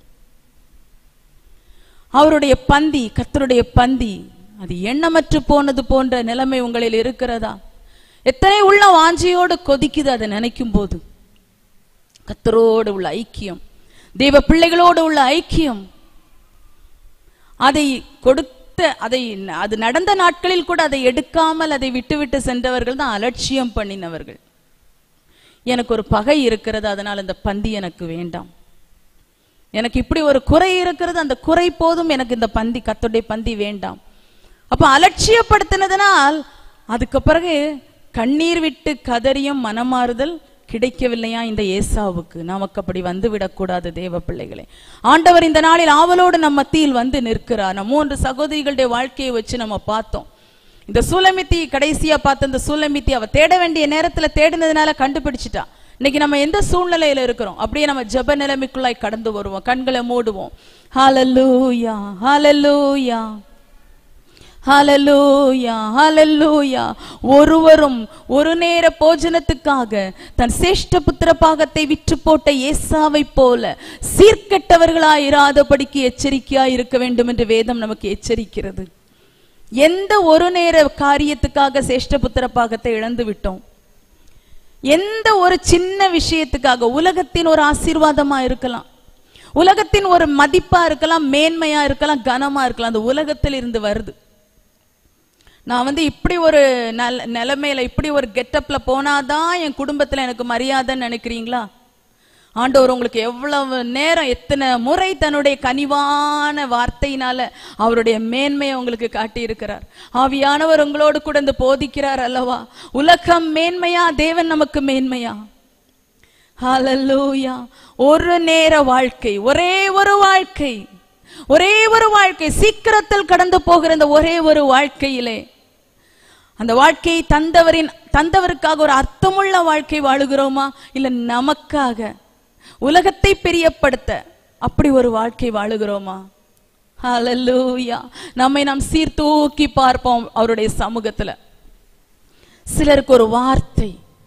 அவருடைய பந்தி, கர்த்தருடைய பந்தி, அது எண்ணமற்று போனது போன்ற நிலைமை உங்களில் இருக்கிறதா? எத்தனை உள்ள வாஞ்சியோடு கொதிக்குது அதை நினைக்கும் போது. கர்த்தரோடு உள்ள ஐக்கியம், தேவ பிள்ளைகளோடு உள்ள ஐக்கியம், அதை கொடுத்த, அது நடந்த நாட்களில் கூட அதை எடுக்காமல் அதை விட்டு சென்றவர்கள் தான் அலட்சியம் பண்ணினவர்கள். எனக்கு ஒரு பகை இருக்கிறது, அதனால் இந்த பந்தி எனக்கு வேண்டாம். எனக்கு இப்படி ஒரு குறை இருக்கிறது, அந்த குறை போதும், எனக்கு இந்த பந்தி, கர்த்தருடைய பந்தி வேண்டாம். அப்ப அலட்சியப்படுத்தினதனால் அதுக்கு பிறகு கண்ணீர் விட்டு கதறியும் மனமாறுதல் கிடைக்கவில்லையா இந்த ஏசாவுக்கு? நமக்கு அப்படி வந்து விடக்கூடாது தேவ பிள்ளைகளே. ஆண்டவர் இந்த நாளில் ஆவலோடு நம்ம மத்தியில் வந்து நிற்கிறார். நம்ம 3 சகோதரிகளுடைய வாழ்க்கையை வச்சு நம்ம பார்த்தோம். இந்த சூலமித்தி, கடைசியா பார்த்த இந்த சூலமித்தி, அவ தேட வேண்டிய நேரத்துல தேடினதுனால கண்டுபிடிச்சிட்டா. இன்னைக்கு நம்ம எந்த சூழ்நிலையில இருக்கிறோம்? அப்படியே நம்ம ஜெப நிலைமைக்குள்ளாய் கடந்து வருவோம், கண்களை மூடுவோம். ஹல்லேலூயா, ஹல்லேலூயா, ஹல்லேலூயா, ஹல்லேலூயா. ஒருவரும் ஒரு நேர போஜனத்துக்காக தன் சேஷ்ட புத்திர பாகத்தை விற்று போட்ட ஏசாவை போல சீர்கெட்டவர்களாய் இராதபடிக்கு எச்சரிக்கையாய் இருக்க வேண்டும் என்று வேதம் நமக்கு எச்சரிக்கிறது. எந்த ஒரு நேர காரியத்துக்காக சேஷ்ட புத்திர பாகத்தை இழந்து விட்டோம்? எந்த ஒரு சின்ன விஷயத்துக்காக? உலகத்தின் ஒரு ஆசீர்வாதமா இருக்கலாம், உலகத்தின் ஒரு மதிப்பா இருக்கலாம், மேன்மையா இருக்கலாம், கனமா இருக்கலாம், அந்த உலகத்தில் இருந்து வருது. நான் இப்படி ஒரு நிலைமையில, இப்படி ஒரு கெட்டப்ல போனாதான் என் குடும்பத்துல எனக்கு மரியாதைன்னு நினைக்கிறீங்களா? ஆண்டவர் உங்களுக்கு எவ்வளவு நேரம், எத்தனை முறை தன்னுடைய கனிவான வார்த்தையினால அவருடைய மேன்மையை உங்களுக்கு காட்டி இருக்கிறார். ஆவியானவர் உங்களோடு கூட இந்த போதிக்கிறார் அல்லவா? உலகம் மேன்மையா, தேவன் நமக்கு மேன்மையா? ஹல்லேலூயா. ஒரு நேர வாழ்க்கை, ஒரே ஒரு வாழ்க்கை, ஒரே ஒரு வாழ்க்கை, சீக்கிரத்தில் கடந்து போகிற இந்த ஒரே ஒரு வாழ்க்கையிலே அந்த வாழ்க்கையை தந்தவருக்காக ஒரு அர்த்தமுள்ள வாழ்க்கை வாழுகிறோமா? இல்ல நமக்காக உலகத்தை பிரியப்படுத்த அப்படி ஒரு வாழ்க்கை வாழுகிறோமா? ஹல்லேலூயா. நம்மை நாம் சீர்தூக்கி பார்ப்போம் அவருடைய சமூகத்துல. சிலருக்கு ஒரு வார்த்தை,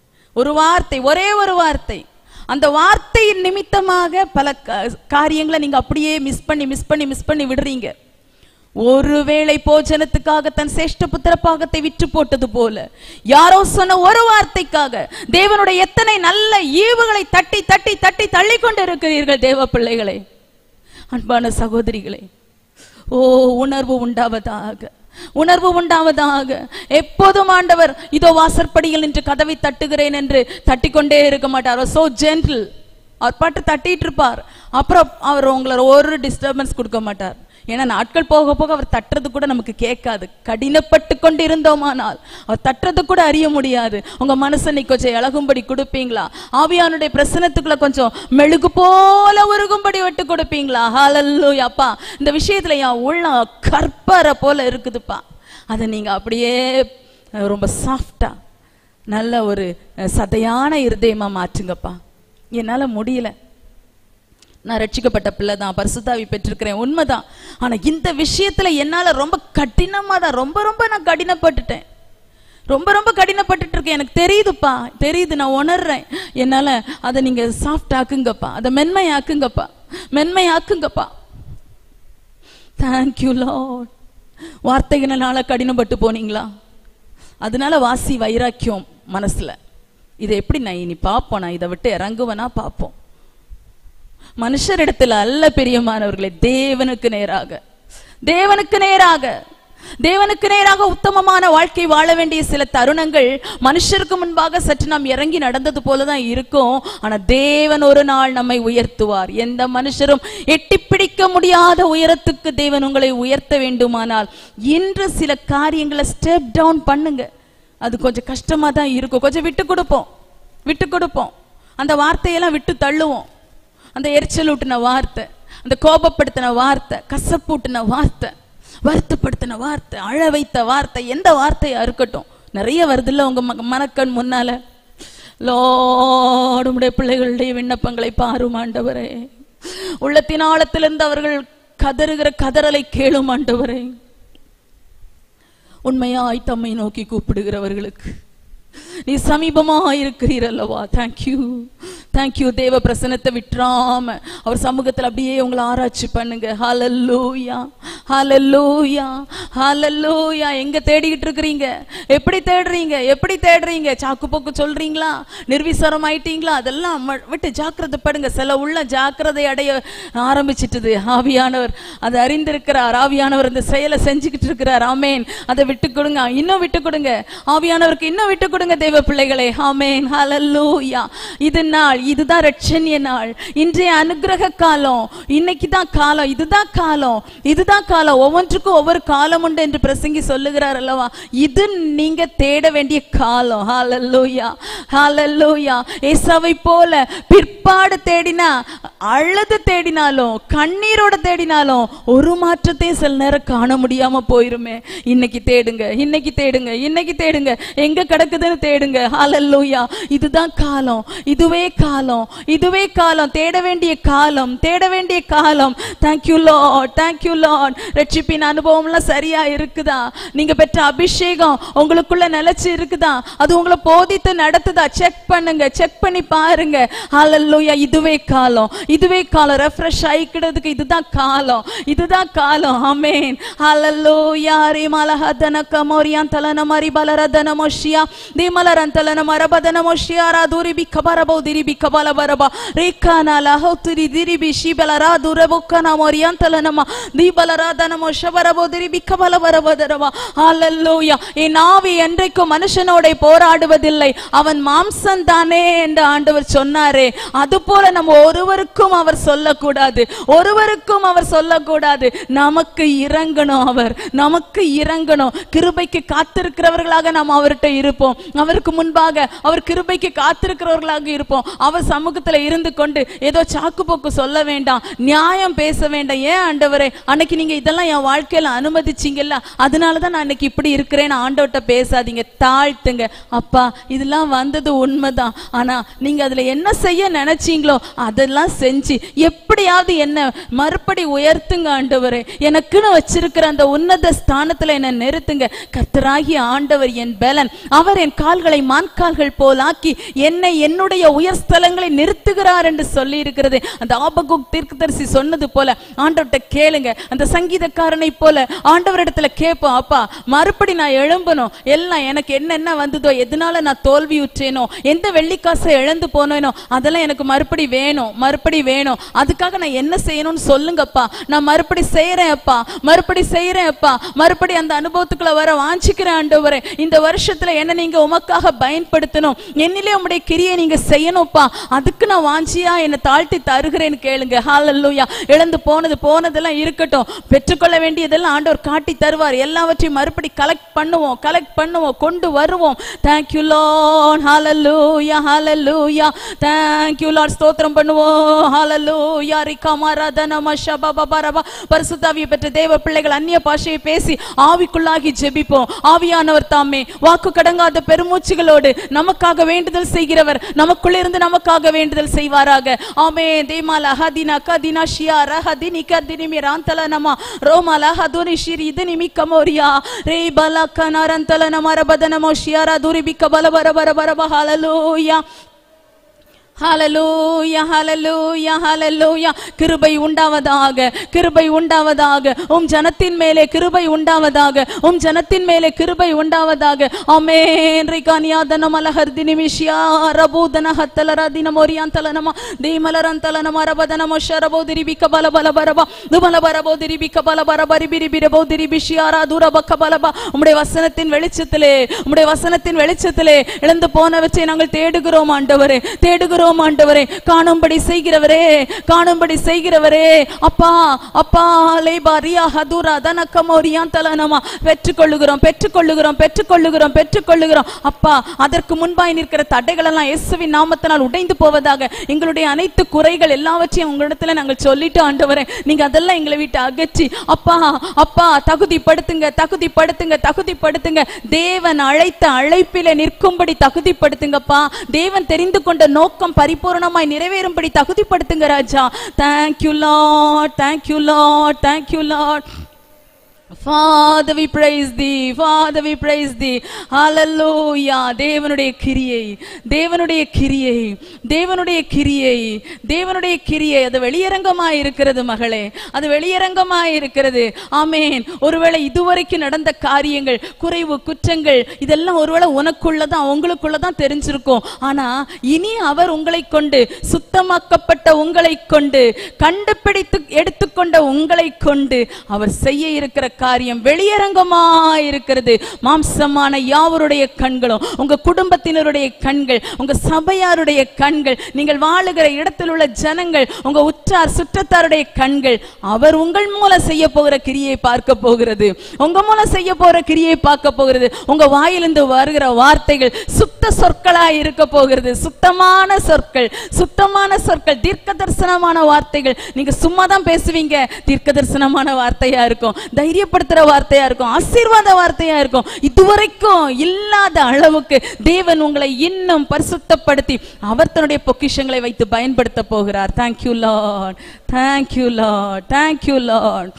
ஒரே ஒரு வார்த்தை, அந்த வார்த்தையின் நிமித்தமாக பல காரியங்களை நீங்க அப்படியே மிஸ் பண்ணி விடுறீங்க. ஒருவேளை போஜனத்துக்காக தன் சேஷ்ட புத்திர பாகத்தை விற்று போட்டது போல யாரோ சொன்ன ஒரு வார்த்தைக்காக தேவனுடைய எத்தனை நல்ல ஈவுகளை தட்டி தட்டி தட்டி தள்ளி கொண்டு இருக்கிறீர்கள் தேவ பிள்ளைகளே, அன்பான சகோதரிகளே. ஓ, உணர்வு உண்டாவதாக, உணர்வு உண்டாவதாக. எப்போதும் ஆண்டவர் இதோ வாசற்படியில் நின்று கதவை தட்டுகிறேன் என்று தட்டிக்கொண்டே இருக்க மாட்டார். சோ ஜென்டில், அவர் பாட்டு தட்டிட்டு இருப்பார். அப்புறம் அவர் உங்களை ஒரு டிஸ்டர்பன்ஸ் கொடுக்க மாட்டார். ஏன்னா நாட்கள் போக போக அவர் தட்டுறது கூட நமக்கு கேட்காது. கடினப்பட்டு கொண்டு இருந்தோமானால் அவர் தட்டுறது கூட அறிய முடியாது. உங்க மனசனை கொஞ்சம் இழகும்படி கொடுப்பீங்களா? ஆவியானுடைய பிரசனத்துக்குள்ள கொஞ்சம் மெழுகு போல உருகும்படி விட்டு கொடுப்பீங்களா? ஹல்லேலூயா. அப்பா, இந்த விஷயத்துல என் உள்ள கற்பரை போல இருக்குதுப்பா, அதை நீங்க அப்படியே ரொம்ப சாஃப்டா நல்ல ஒரு சதையான இருதயமா மாற்றுங்கப்பா. என்னால முடியல, நான் ரட்சிக்கப்பட்ட பிள்ளை தான், பரிசுத்தாவி பெற்றிருக்கிறேன், உண்மைதான். ஆனா இந்த விஷயத்துல என்னால ரொம்ப கடினமா தான், ரொம்ப நான் கடினப்பட்டுட்டேன், ரொம்ப கடினப்பட்டுட்டு இருக்கேன். எனக்கு தெரியுதுப்பா, தெரியுது, நான் உணர்றேன். என்னால அதை நீங்க சாஃப்ட் ஆக்குங்கப்பா, அதை மென்மையாக்குங்கப்பா. Thank you Lord. வார்த்தைகளால கடினப்பட்டு போனீங்களா? அதனால வாசி வைராக்கியம் மனசுல, இதை எப்படி நான் இனி பார்ப்போம், நான் இதை விட்டு இறங்குவனா பார்ப்போம். மனுஷரிடத்தில் அல்ல பிரியமானவர்களே, தேவனுக்கு நேராக உத்தமமான வாழ்க்கை வாழ வேண்டிய சில தருணங்கள் மனுஷருக்கு முன்பாக சற்று நாம் இறங்கி நடந்தது போலதான் இருக்கும். ஆனா தேவன் ஒரு நாள் நம்மை உயர்த்துவார். எந்த மனுஷரும் எட்டி பிடிக்க முடியாத உயரத்துக்கு தேவன் உங்களை உயர்த்த வேண்டுமானால் இன்று சில காரியங்களை ஸ்டெப் டவுன் பண்ணுங்க. அது கொஞ்சம் கஷ்டமா தான் இருக்கும், கொஞ்சம் விட்டு கொடுப்போம். அந்த வார்த்தையெல்லாம் விட்டு தள்ளுவோம். அந்த எரிச்சல் ஊட்டின வார்த்தை, அந்த கோபப்படுத்தின வார்த்தை, கசப்பூட்டின வார்த்தை, வருத்தப்படுத்தின வார்த்தை, அழ வைத்த வார்த்தை, எந்த வார்த்தையா இருக்கட்டும், நிறைய வருதுல்ல உங்க மனக்கண் முன்னால. லார்ட், உம்முடைய பிள்ளைகளுடைய விண்ணப்பங்களை பாரும் ஆண்டவரே. உள்ளத்தின் ஆழத்திலிருந்து அவர்கள் கதறுகிற கதறலை கேளும் ஆண்டவரே. உண்மையாய் தம்மை நோக்கி கூப்பிடுகிறவர்களுக்கு நீ சமீபமா இருக்கிறீர் அல்லவா. Thank you, thank you. தேவ பிரசன்னத்தை விட்டுறாம அவர் சமூகத்தில் அப்படியே உங்களை ஆராய்ச்சி பண்ணுங்க. ஹல்லேலூயா, ஹல்லேலூயா, ஹல்லேலூயா. எங்க தேடிக்கிட்டு இருக்கிறீங்க? எப்படி தேடுறீங்க? எப்படி தேடுறீங்க? சாக்கு போக்கு சொல்றீங்களா? நிர்விசாரம் ஆயிட்டீங்களா? அதெல்லாம் விட்டு ஜாக்கிரதை படுங்க. சில உள்ள ஜாக்கிரதை அடைய ஆரம்பிச்சிட்டது. ஆவியானவர் அதை அறிந்திருக்கிறார். ஆவியானவர் அந்த செயலை செஞ்சுக்கிட்டு இருக்கிறார். ஆமேன். அதை விட்டு கொடுங்க, இன்னும் விட்டு கொடுங்க. ஆவியானவருக்கு இன்னும் விட்டு கொடுங்க தேவ பிள்ளைகளே. ஆமேன், ஹல்லேலூயா. இது நாள், இதுதான் ரட்சணிய நாள், இன்றைய அனுக்கிரக காலம், இன்னைக்கு தான் காலம், இதுதான் காலம், இதுதான் காலம். ஒவ்வொன்றுக்கும் ஒவ்வொரு காலம் உண்டு என்று பிரசங்கி சொல்லுகிறார் அல்லவா. இது நீங்க தேட வேண்டிய காலம். ஹல்லேலூயா, ஹல்லேலூயா. ஏசாவை போல பிற்பாடு தேடினா, அழுது தேடினாலும், கண்ணீரோட தேடினாலும் ஒரு மாற்றத்தையும் சில நேரம் காண முடியாம போயிருமே. இன்னைக்கு தேடுங்க, இன்னைக்கு தேடுங்க, இன்னைக்கு தேடுங்க. எங்க கிடக்குதுன்னு தேடுங்க. ஹல்லேலூயா. இதுதான் காலம், இதுவே காலம், இதுவே காலம். தேட வேண்டிய காலம், தேட வேண்டிய காலம். Thank you lord, thank you lord. ரட்சிப்பின் அனுபவம்லாம் சரியா இருக்குதா? நீங்க பெற்ற அபிஷேகம் உங்களுக்குள்ள நிலைச்சு இருக்குதா? அது உங்களை போதித்து நடத்துதா? செக் பண்ணுங்க, செக் பண்ணி பாருங்க. ஹல்லேலூயா. இதுவே காலம், இதுவே காலம். ரெஃப்ரெஷ் ஆயிக்கிறதுக்கு இதுதான் காலம், இதுதான் காலம். ஆமென். ஹல்லேலூயா. ரிமலஹதன கமோரியான் தலன மரி பலரதன மோஷியா திமலரந்தலன மரபதன மோஷியாரா துரிபி கபரபோ திரிபி கபல பரபா ரேகானா லஹோத்ரி திரிபி ஷிபலரா துரபுக்கனா மோரியான் தலனமா தீபலராதன மோஷபரபோ திரிபி கபல பரபதரவா. ஹல்லேலூயா. என் ஆவி என்றைக்கும் மனுஷனோட போராடுவதில்லை, அவன் மாம்சம் தானே என்று ஆண்டவர் சொன்னாரே. அதுபோல நம்ம ஒருவருக்கும் அவர் சொல்லக்கூடாது, ஒருவருக்கும் அவர் சொல்லக்கூடாது. நமக்கு இறங்கணும், அவர் நமக்கு இறங்கணும். கிருபைக்கு காத்திருக்கிறவர்களாக நாம் அவர்கிட்ட இருப்போம். அவருக்கு முன்பாக அவர் கிருபைக்கு காத்திருக்கிறவர்களாக இருப்போம். அவர் சமூகத்துல இருந்து கொண்டு ஏதோ சாக்கு போக்கு சொல்ல வேண்டாம், நியாயம் பேச வேண்டாம். ஏன் ஆண்டவரே, அன்னைக்கு நீங்க இதெல்லாம் என் வாழ்க்கையில அனுமதிச்சீங்கல்ல, அதனாலதான் நான் இன்னைக்கு இப்படி இருக்கிறேன்னு ஆண்டவர்கிட்ட பேசாதீங்க. தாழ்த்துங்க. அப்பா, இதெல்லாம் வந்தது உண்மைதான், ஆனா நீங்க அதுல என்ன செய்ய நினைச்சீங்களோ அதெல்லாம் செஞ்சு எப்படியாவது என்ன மறுபடி உயர்த்துங்க ஆண்டவரே. எனக்குன்னு வச்சிருக்கிற அந்த உன்னத ஸ்தானத்துல என்ன நிறுத்துங்க. கர்த்தராகிய ஆண்டவர் என் பலன், அவர் என் கால்களை மான்கால்கள் போல் ஆக்கி என்னை என்னுடைய உயர் ஸ்தலங்களை நிறுத்துகிறார் என்று சொல்லி இருக்கிறது. அந்த ஆபகுக் தீர்க்கதரிசி சொன்னது போல ஆண்டவர்கிட்ட கேளுங்க. அந்த சங்கீதக்காரனை போல ஆண்டவரிடத்துல கேட்போம். அப்பா, மறுபடி நான் எழும்பணும். எல்லாம் எனக்கு என்னென்ன வந்ததோ, எதனால நான் தோல்வியுற்றேனோ, எந்த வெள்ளிக்காசை இழந்து போனேனோ, அதெல்லாம் எனக்கு மறுபடி வேணும், மறுபடி வேணும். அதுக்காக நான் என்ன செய்யணும்னு சொல்லுங்கப்பா. நான் மறுபடி செய்யறேன் அப்பா, மறுபடி செய்யறேன் அப்பா. மறுபடி அந்த அனுபவத்துக்குள்ள வர வாஞ்சிக்கிறேன் ஆண்டவரே. இந்த வருஷத்துல என்ன நீங்க உமக்காக பயன்படுத்தணும், என்னிலே உம்முடைய கிரியை நீங்க செய்யணும்ப்பா. அதுக்கு நான் வாஞ்சியா என்னை தாழ்த்தி தருகிறேன்னு கேளுங்க. ஹல்லேலூயா. இழந்து போனதெல்லாம் இருக்கட்டும், பெற்றுக்கொள்ள வேண்டியதெல்லாம் ஆண்டவர் காட்டி தருவார். எல்லாவற்றையும் மறுபடி கலெக்ட் பண்ணுவோம், கொண்டு வருவோம். Thank you lord. Hallelujah, hallelujah. Thank you lord. ஸ்தோத்திரம் பண்ணுவோம். ஹல்லேலூயா. ரிகமாரதன மஷபபபரப. பரிசுத்த ஆவியை பெற்ற தேவ பிள்ளைகள் அந்நிய பாஷையை பேசி ஆவிக்குள்ளாகி ஜெபிப்போம். ஆவியானவர் தாமே வாக்கு கடங்காத பெருமூச்சுகளோடு நமக்காக வேண்டுதல் செய்கிறவர் நமக்குள்ள இருந்து நமக்காக வேண்டுதல் செய்வாராக. ஆமென். தேமால ஹதினா கதினா ஷியா ரஹதினி கதினிமி ராந்தலனமா ரோமால ஹதுனி ஷிரி இதுனிமி கமோரியா ரே பலகனரந்தலனமா ரபதனமோ ஷியாரா துரிபி கபல பரபரபரப. ஹல்லேலூயா, ஹல்லேலூயா, ஹல்லேலூயா, ஹல்லேலூயா. கிருபை உண்டாவதாக, கிருபை உண்டாவதாக. உம் ஜனத்தின் மேலே கிருபை உண்டாவதாக, உம் ஜனத்தின் மேலே கிருபை உண்டாவதாக. ஆமென். ரிகானியாதன மலஹர்தினி மிஷியா ரபூதன ஹத்தலரதின மோரியாந்தலனமா தீமலரந்தலனமா ரபதனமோ ஷரபோதிரி பிகபல பலபரபா துபல பரபோதிரி பிகபல பரபரிபிரி பிரபோதிரி பிஷியாரா துரப கபலபா. உம்முடைய வசனத்தின் வெளிச்சத்திலே, உம்முடைய வசனத்தின் வெளிச்சத்திலே இழந்து போனவற்றை நாங்கள் தேடுகிறோம் ஆண்டவரே, தேடுகிறோம் துதிக்கிறோம் ஆண்டவரே. காணும்படி செய்கிறவரே, காணும்படி செய்கிறவரே. அப்பா அப்பா லேபாரியா ஹதுரா தனக்கமோரியா தலனமா பெற்றுக்கொள்ளுகிறோம் பெற்றுக்கொள்ளுகிறோம் பெற்றுக்கொள்ளுகிறோம் பெற்றுக்கொள்ளுகிறோம். அப்பா அதற்கு முன்பாய் நிற்கிற தடைகள் எல்லாம் இயேசுவின் நாமத்தினால் உடைந்து போவதாக. எங்களுடைய அனைத்து குறைகள் எல்லாவற்றையும் உங்களிடத்துல நாங்கள் சொல்லிட்டு ஆண்டவரே, நீங்க அதெல்லாம் எங்களை விட்டு அகற்றி அப்பா அப்பா தகுதிப்படுத்துங்க தகுதிப்படுத்துங்க தகுதிப்படுத்துங்க. தேவன் அழைத்த அழைப்பிலே நிற்கும்படி தகுதிப்படுத்துங்கப்பா. தேவன் தெரிந்து கொண்ட நோக்கம் பரிபூர்ணமாய் நிறைவேறும்படி தகுதிப்படுத்துங்க ராஜா. Thank you lord, thank you lord, thank you lord. Father we praise thee, Father we praise thee. Hallelujah. தேவனுடைய கிரியை, தேவனுடைய கிரியை, தேவனுடைய கிரியை, தேவனுடைய கிரியை அது வெளியரங்கமாய் இருக்கிறது மகளே, அது வெளியரங்கமாய் இருக்கிறது. ஆமென். ஒருவேளை இதுவரைக்கும் நடந்த காரியங்கள், குறைவு, குற்றங்கள் இதெல்லாம் ஒருவேளை உனக்குள்ளதான் உங்களுக்குள்ளதான் தெரிஞ்சிருக்கும். ஆனா இனி அவர் உங்களை கொண்டு, சுத்தமாக்கப்பட்ட உங்களை கொண்டு, கண்டுபிடித்து எடுத்துக்கொண்ட உங்களை கொண்டு அவர் செய்ய இருக்கிற காரியம் வெளியரங்கமாய் இருக்கிறது. மாம்சமான யாவருடைய கண்களும், உங்க குடும்பத்தினருடைய கண்கள், உங்க சபையாருடைய கண்கள், நீங்கள் வாழுகிற இடத்தில் உள்ள ஜனங்கள், உங்க உற்றார் சுற்றத்தாருடைய கண்கள் அவர் உங்கள் மூலம் செய்ய போகிற கிரியை பார்க்க போகிறது. உங்க மூலம் செய்ய போகிற கிரியை பார்க்க போகிறது. உங்க வாயிலிருந்து வருகிற வார்த்தைகள் சுத்த சொற்களாய் இருக்க போகிறது. சுத்தமான சொற்கள், சுத்தமான சொற்கள், தீர்க்க தரிசனமான வார்த்தைகள். நீங்க சும்மா தான் பேசுவீங்க, தீர்க்க தரிசனமான வார்த்தையா இருக்கும், தைரியப்படுத்துற வார்த்தையா இருக்கும், ஆசீர்வாத வார்த்தையா இருக்கும். இதுவரைக்கும் இல்லாத அளவுக்கு தேவன் உங்களை இன்னும் பரிசுத்தப்படுத்தி அவர் தன்னுடைய பொக்கிஷங்களை வைத்து பயன்படுத்த போகிறார். Thank you lord, thank you lord, thank you lord.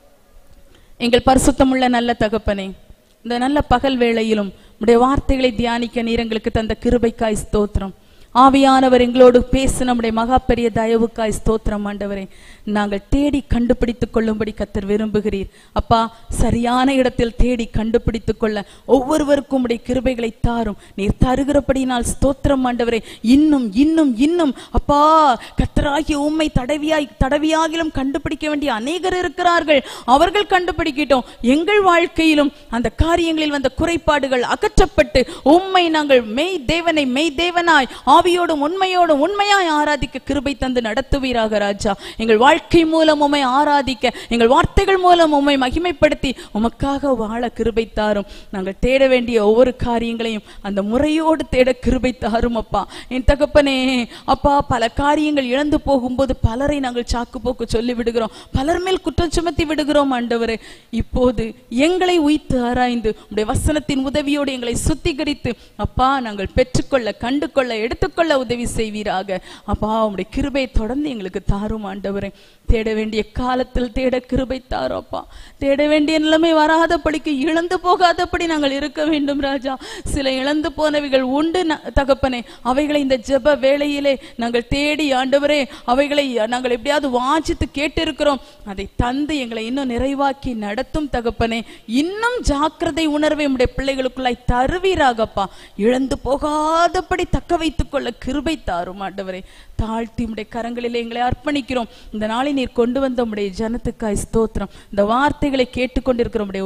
எங்கள் பரிசுத்தமுள்ள நல்ல தகப்பனே, இந்த நல்ல பகல் வேளையிலும் உடைய வார்த்தைகளை தியானிக்க நீர் எங்களுக்கு தந்த கிருபைக்காய் ஸ்தோத்திரம். ஆவியானவர் எங்களோடு பேச நம்முடைய மகா பெரிய தயவுக்காய் ஸ்தோத்திரம் ஆண்டவரே. நாங்கள் தேடி கண்டுபிடித்துக் கொள்ளும்படி கர்த்தர் விரும்புகிறீர் அப்பா. சரியான இடத்தில் தேடி கண்டுபிடித்துக் கொள்ள ஒவ்வொருவருக்கும் உடைய கிருபைகளை தாரும். நீர் தருகிறபடினால் ஸ்தோத்திரம் ஆண்டவரே. இன்னும் இன்னும் இன்னும் அப்பா கர்த்தராகிய உம்மை தடவியாகிலும் கண்டுபிடிக்க வேண்டிய அநேகர் இருக்கிறார்கள். அவர்கள் கண்டுபிடிக்கிட்டோம். எங்கள் வாழ்க்கையிலும் அந்த காரியங்களில் வந்த குறைபாடுகள் அகற்றப்பட்டு உம்மை நாங்கள் மெய் தேவனை மெய் தேவனாய் ஆவியோடும் உண்மையோடும் உண்மையாய் ஆராதிக்க கிருபை தந்து நடத்துவீராக ராஜா. எங்கள் வாழ்க்கை மூலம் உம்மை ஆராதிக்க, எங்கள் வார்த்தைகள் மூலம் உம்மை மகிமைப்படுத்தி உமக்காக வாழ கிருபை தாரும். நாங்கள் தேட வேண்டிய ஒவ்வொரு காரியங்களையும் அந்த முறையோடு தேட கிருபை தாரும் அப்பா. என் தகப்பனே அப்பா, பல காரியங்கள் இழந்து போகும்போது பலரை நாங்கள் சாக்கு போக்கு சொல்லி விடுகிறோம், பலர் மேல் குற்றம் சுமத்தி விடுகிறோம் ஆண்டவரே. இப்போது எங்களை உய்த்து ஆராய்ந்து உடைய வசனத்தின் உதவியோடு எங்களை சுத்திகரித்து அப்பா நாங்கள் பெற்றுக்கொள்ள, கண்டு கொள்ள, எடுத்துக்கொள்ள உதவி செய்வீராக அப்பா. உடைய கிருபை தொடர்ந்து எங்களுக்கு தாரும் ஆண்டவரே. தேட வேண்டிய காலத்தில் தேட கிருபை தாரும் அப்பா. தேட வேண்டிய நிலைமை வராதபடிக்கு, இழந்து போகாதபடி நாங்கள் இருக்க வேண்டும் ராஜா. சில இழந்து போனவைகள் உண்டு தகப்பனே. அவைகளை இந்த ஜெப வேளையிலே நாங்கள் தேடி ஆண்டவரே, அவைகளை நாங்கள் எப்படியாவது வாஞ்சித்து கேட்டு இருக்கிறோம். அதை தந்து எங்களை இன்னும் நிறைவாக்கி நடத்தும் தகப்பனே. இன்னும் ஜாக்கிரதை உணர்வை உடைய பிள்ளைகளுக்குள்ளாய் தருவீராகப்பா. இழந்து போகாதபடி தக்க வைத்துக் கொள்ள கிருபை தாரும் ஆண்டவரே. தாழ்த்தி உடைய கரங்களிலே எங்களை அர்ப்பணிக்கிறோம். இந்த நாளை நீர் கொண்டு வந்த உடைய ஜனத்துக்காய் ஸ்தோத்திரம். இந்த வார்த்தைகளை கேட்டுக்கொண்டிருக்கிற உடைய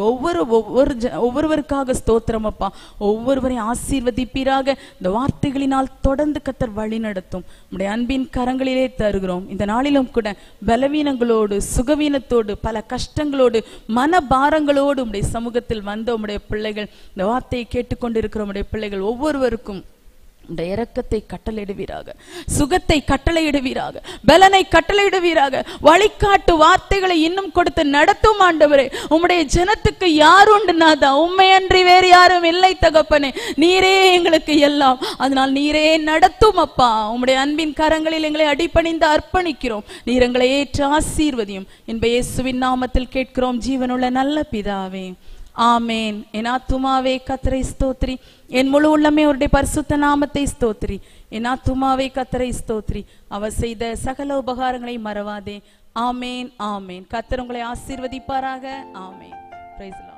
ஒவ்வொருவருக்காக ஸ்தோத்திரம் அப்பா. ஒவ்வொருவரையும் ஆசீர்வதிப்பீராக. இந்த வார்த்தைகளினால் தொடர்ந்து கர்த்தர் வழி நடத்தும். உடைய அன்பின் கரங்களிலே தருகிறோம். இந்த நாளிலும் கூட பலவீனங்களோடு, சுகவீனத்தோடு, பல கஷ்டங்களோடு, மனபாரங்களோடு உடைய சமூகத்தில் வந்த உடைய பிள்ளைகள், இந்த வார்த்தையை கேட்டுக்கொண்டிருக்கிற உடைய பிள்ளைகள் ஒவ்வொருவருக்கும் உடைய இரக்கத்தை கட்டளையிடுவீராக, சுகத்தை கட்டளையிடுவீராக, பலனை கட்டளையிடுவீராக. வழிகாட்டு வார்த்தைகளை இன்னும் கொடுத்து நடத்தும் ஆண்டவரே. உம்முடைய ஜனத்துக்கு யார் உண்டு நாதா? உண்மையன்றி வேறு யாரும் இல்லை தகப்பனே. நீரே எங்களுக்கு எல்லாம். அதனால் நீரே நடத்தும் அப்பா. உம்முடைய அன்பின் கரங்களில் எங்களை அடிபணிந்து அர்ப்பணிக்கிறோம். நீர் எங்களை ஏற்று ஆசீர்வதியும். என்ப இயேசுவின் நாமத்தில் கேட்கிறோம் ஜீவனுள்ள நல்ல பிதாவே, ஆமேன். என் ஆத்துமாவே கர்த்தரை ஸ்தோத்திரி, என் முழு உள்ளமே அவருடைய பரிசுத்த நாமத்தை ஸ்தோத்திரி. என் ஆத்துமாவே கர்த்தரை ஸ்தோத்திரி, அவர் செய்த சகல உபகாரங்களை மறவாதே. ஆமேன், ஆமேன். கர்த்தர் உங்களை ஆசீர்வதிப்பாராக. ஆமேன். Praise the Lord.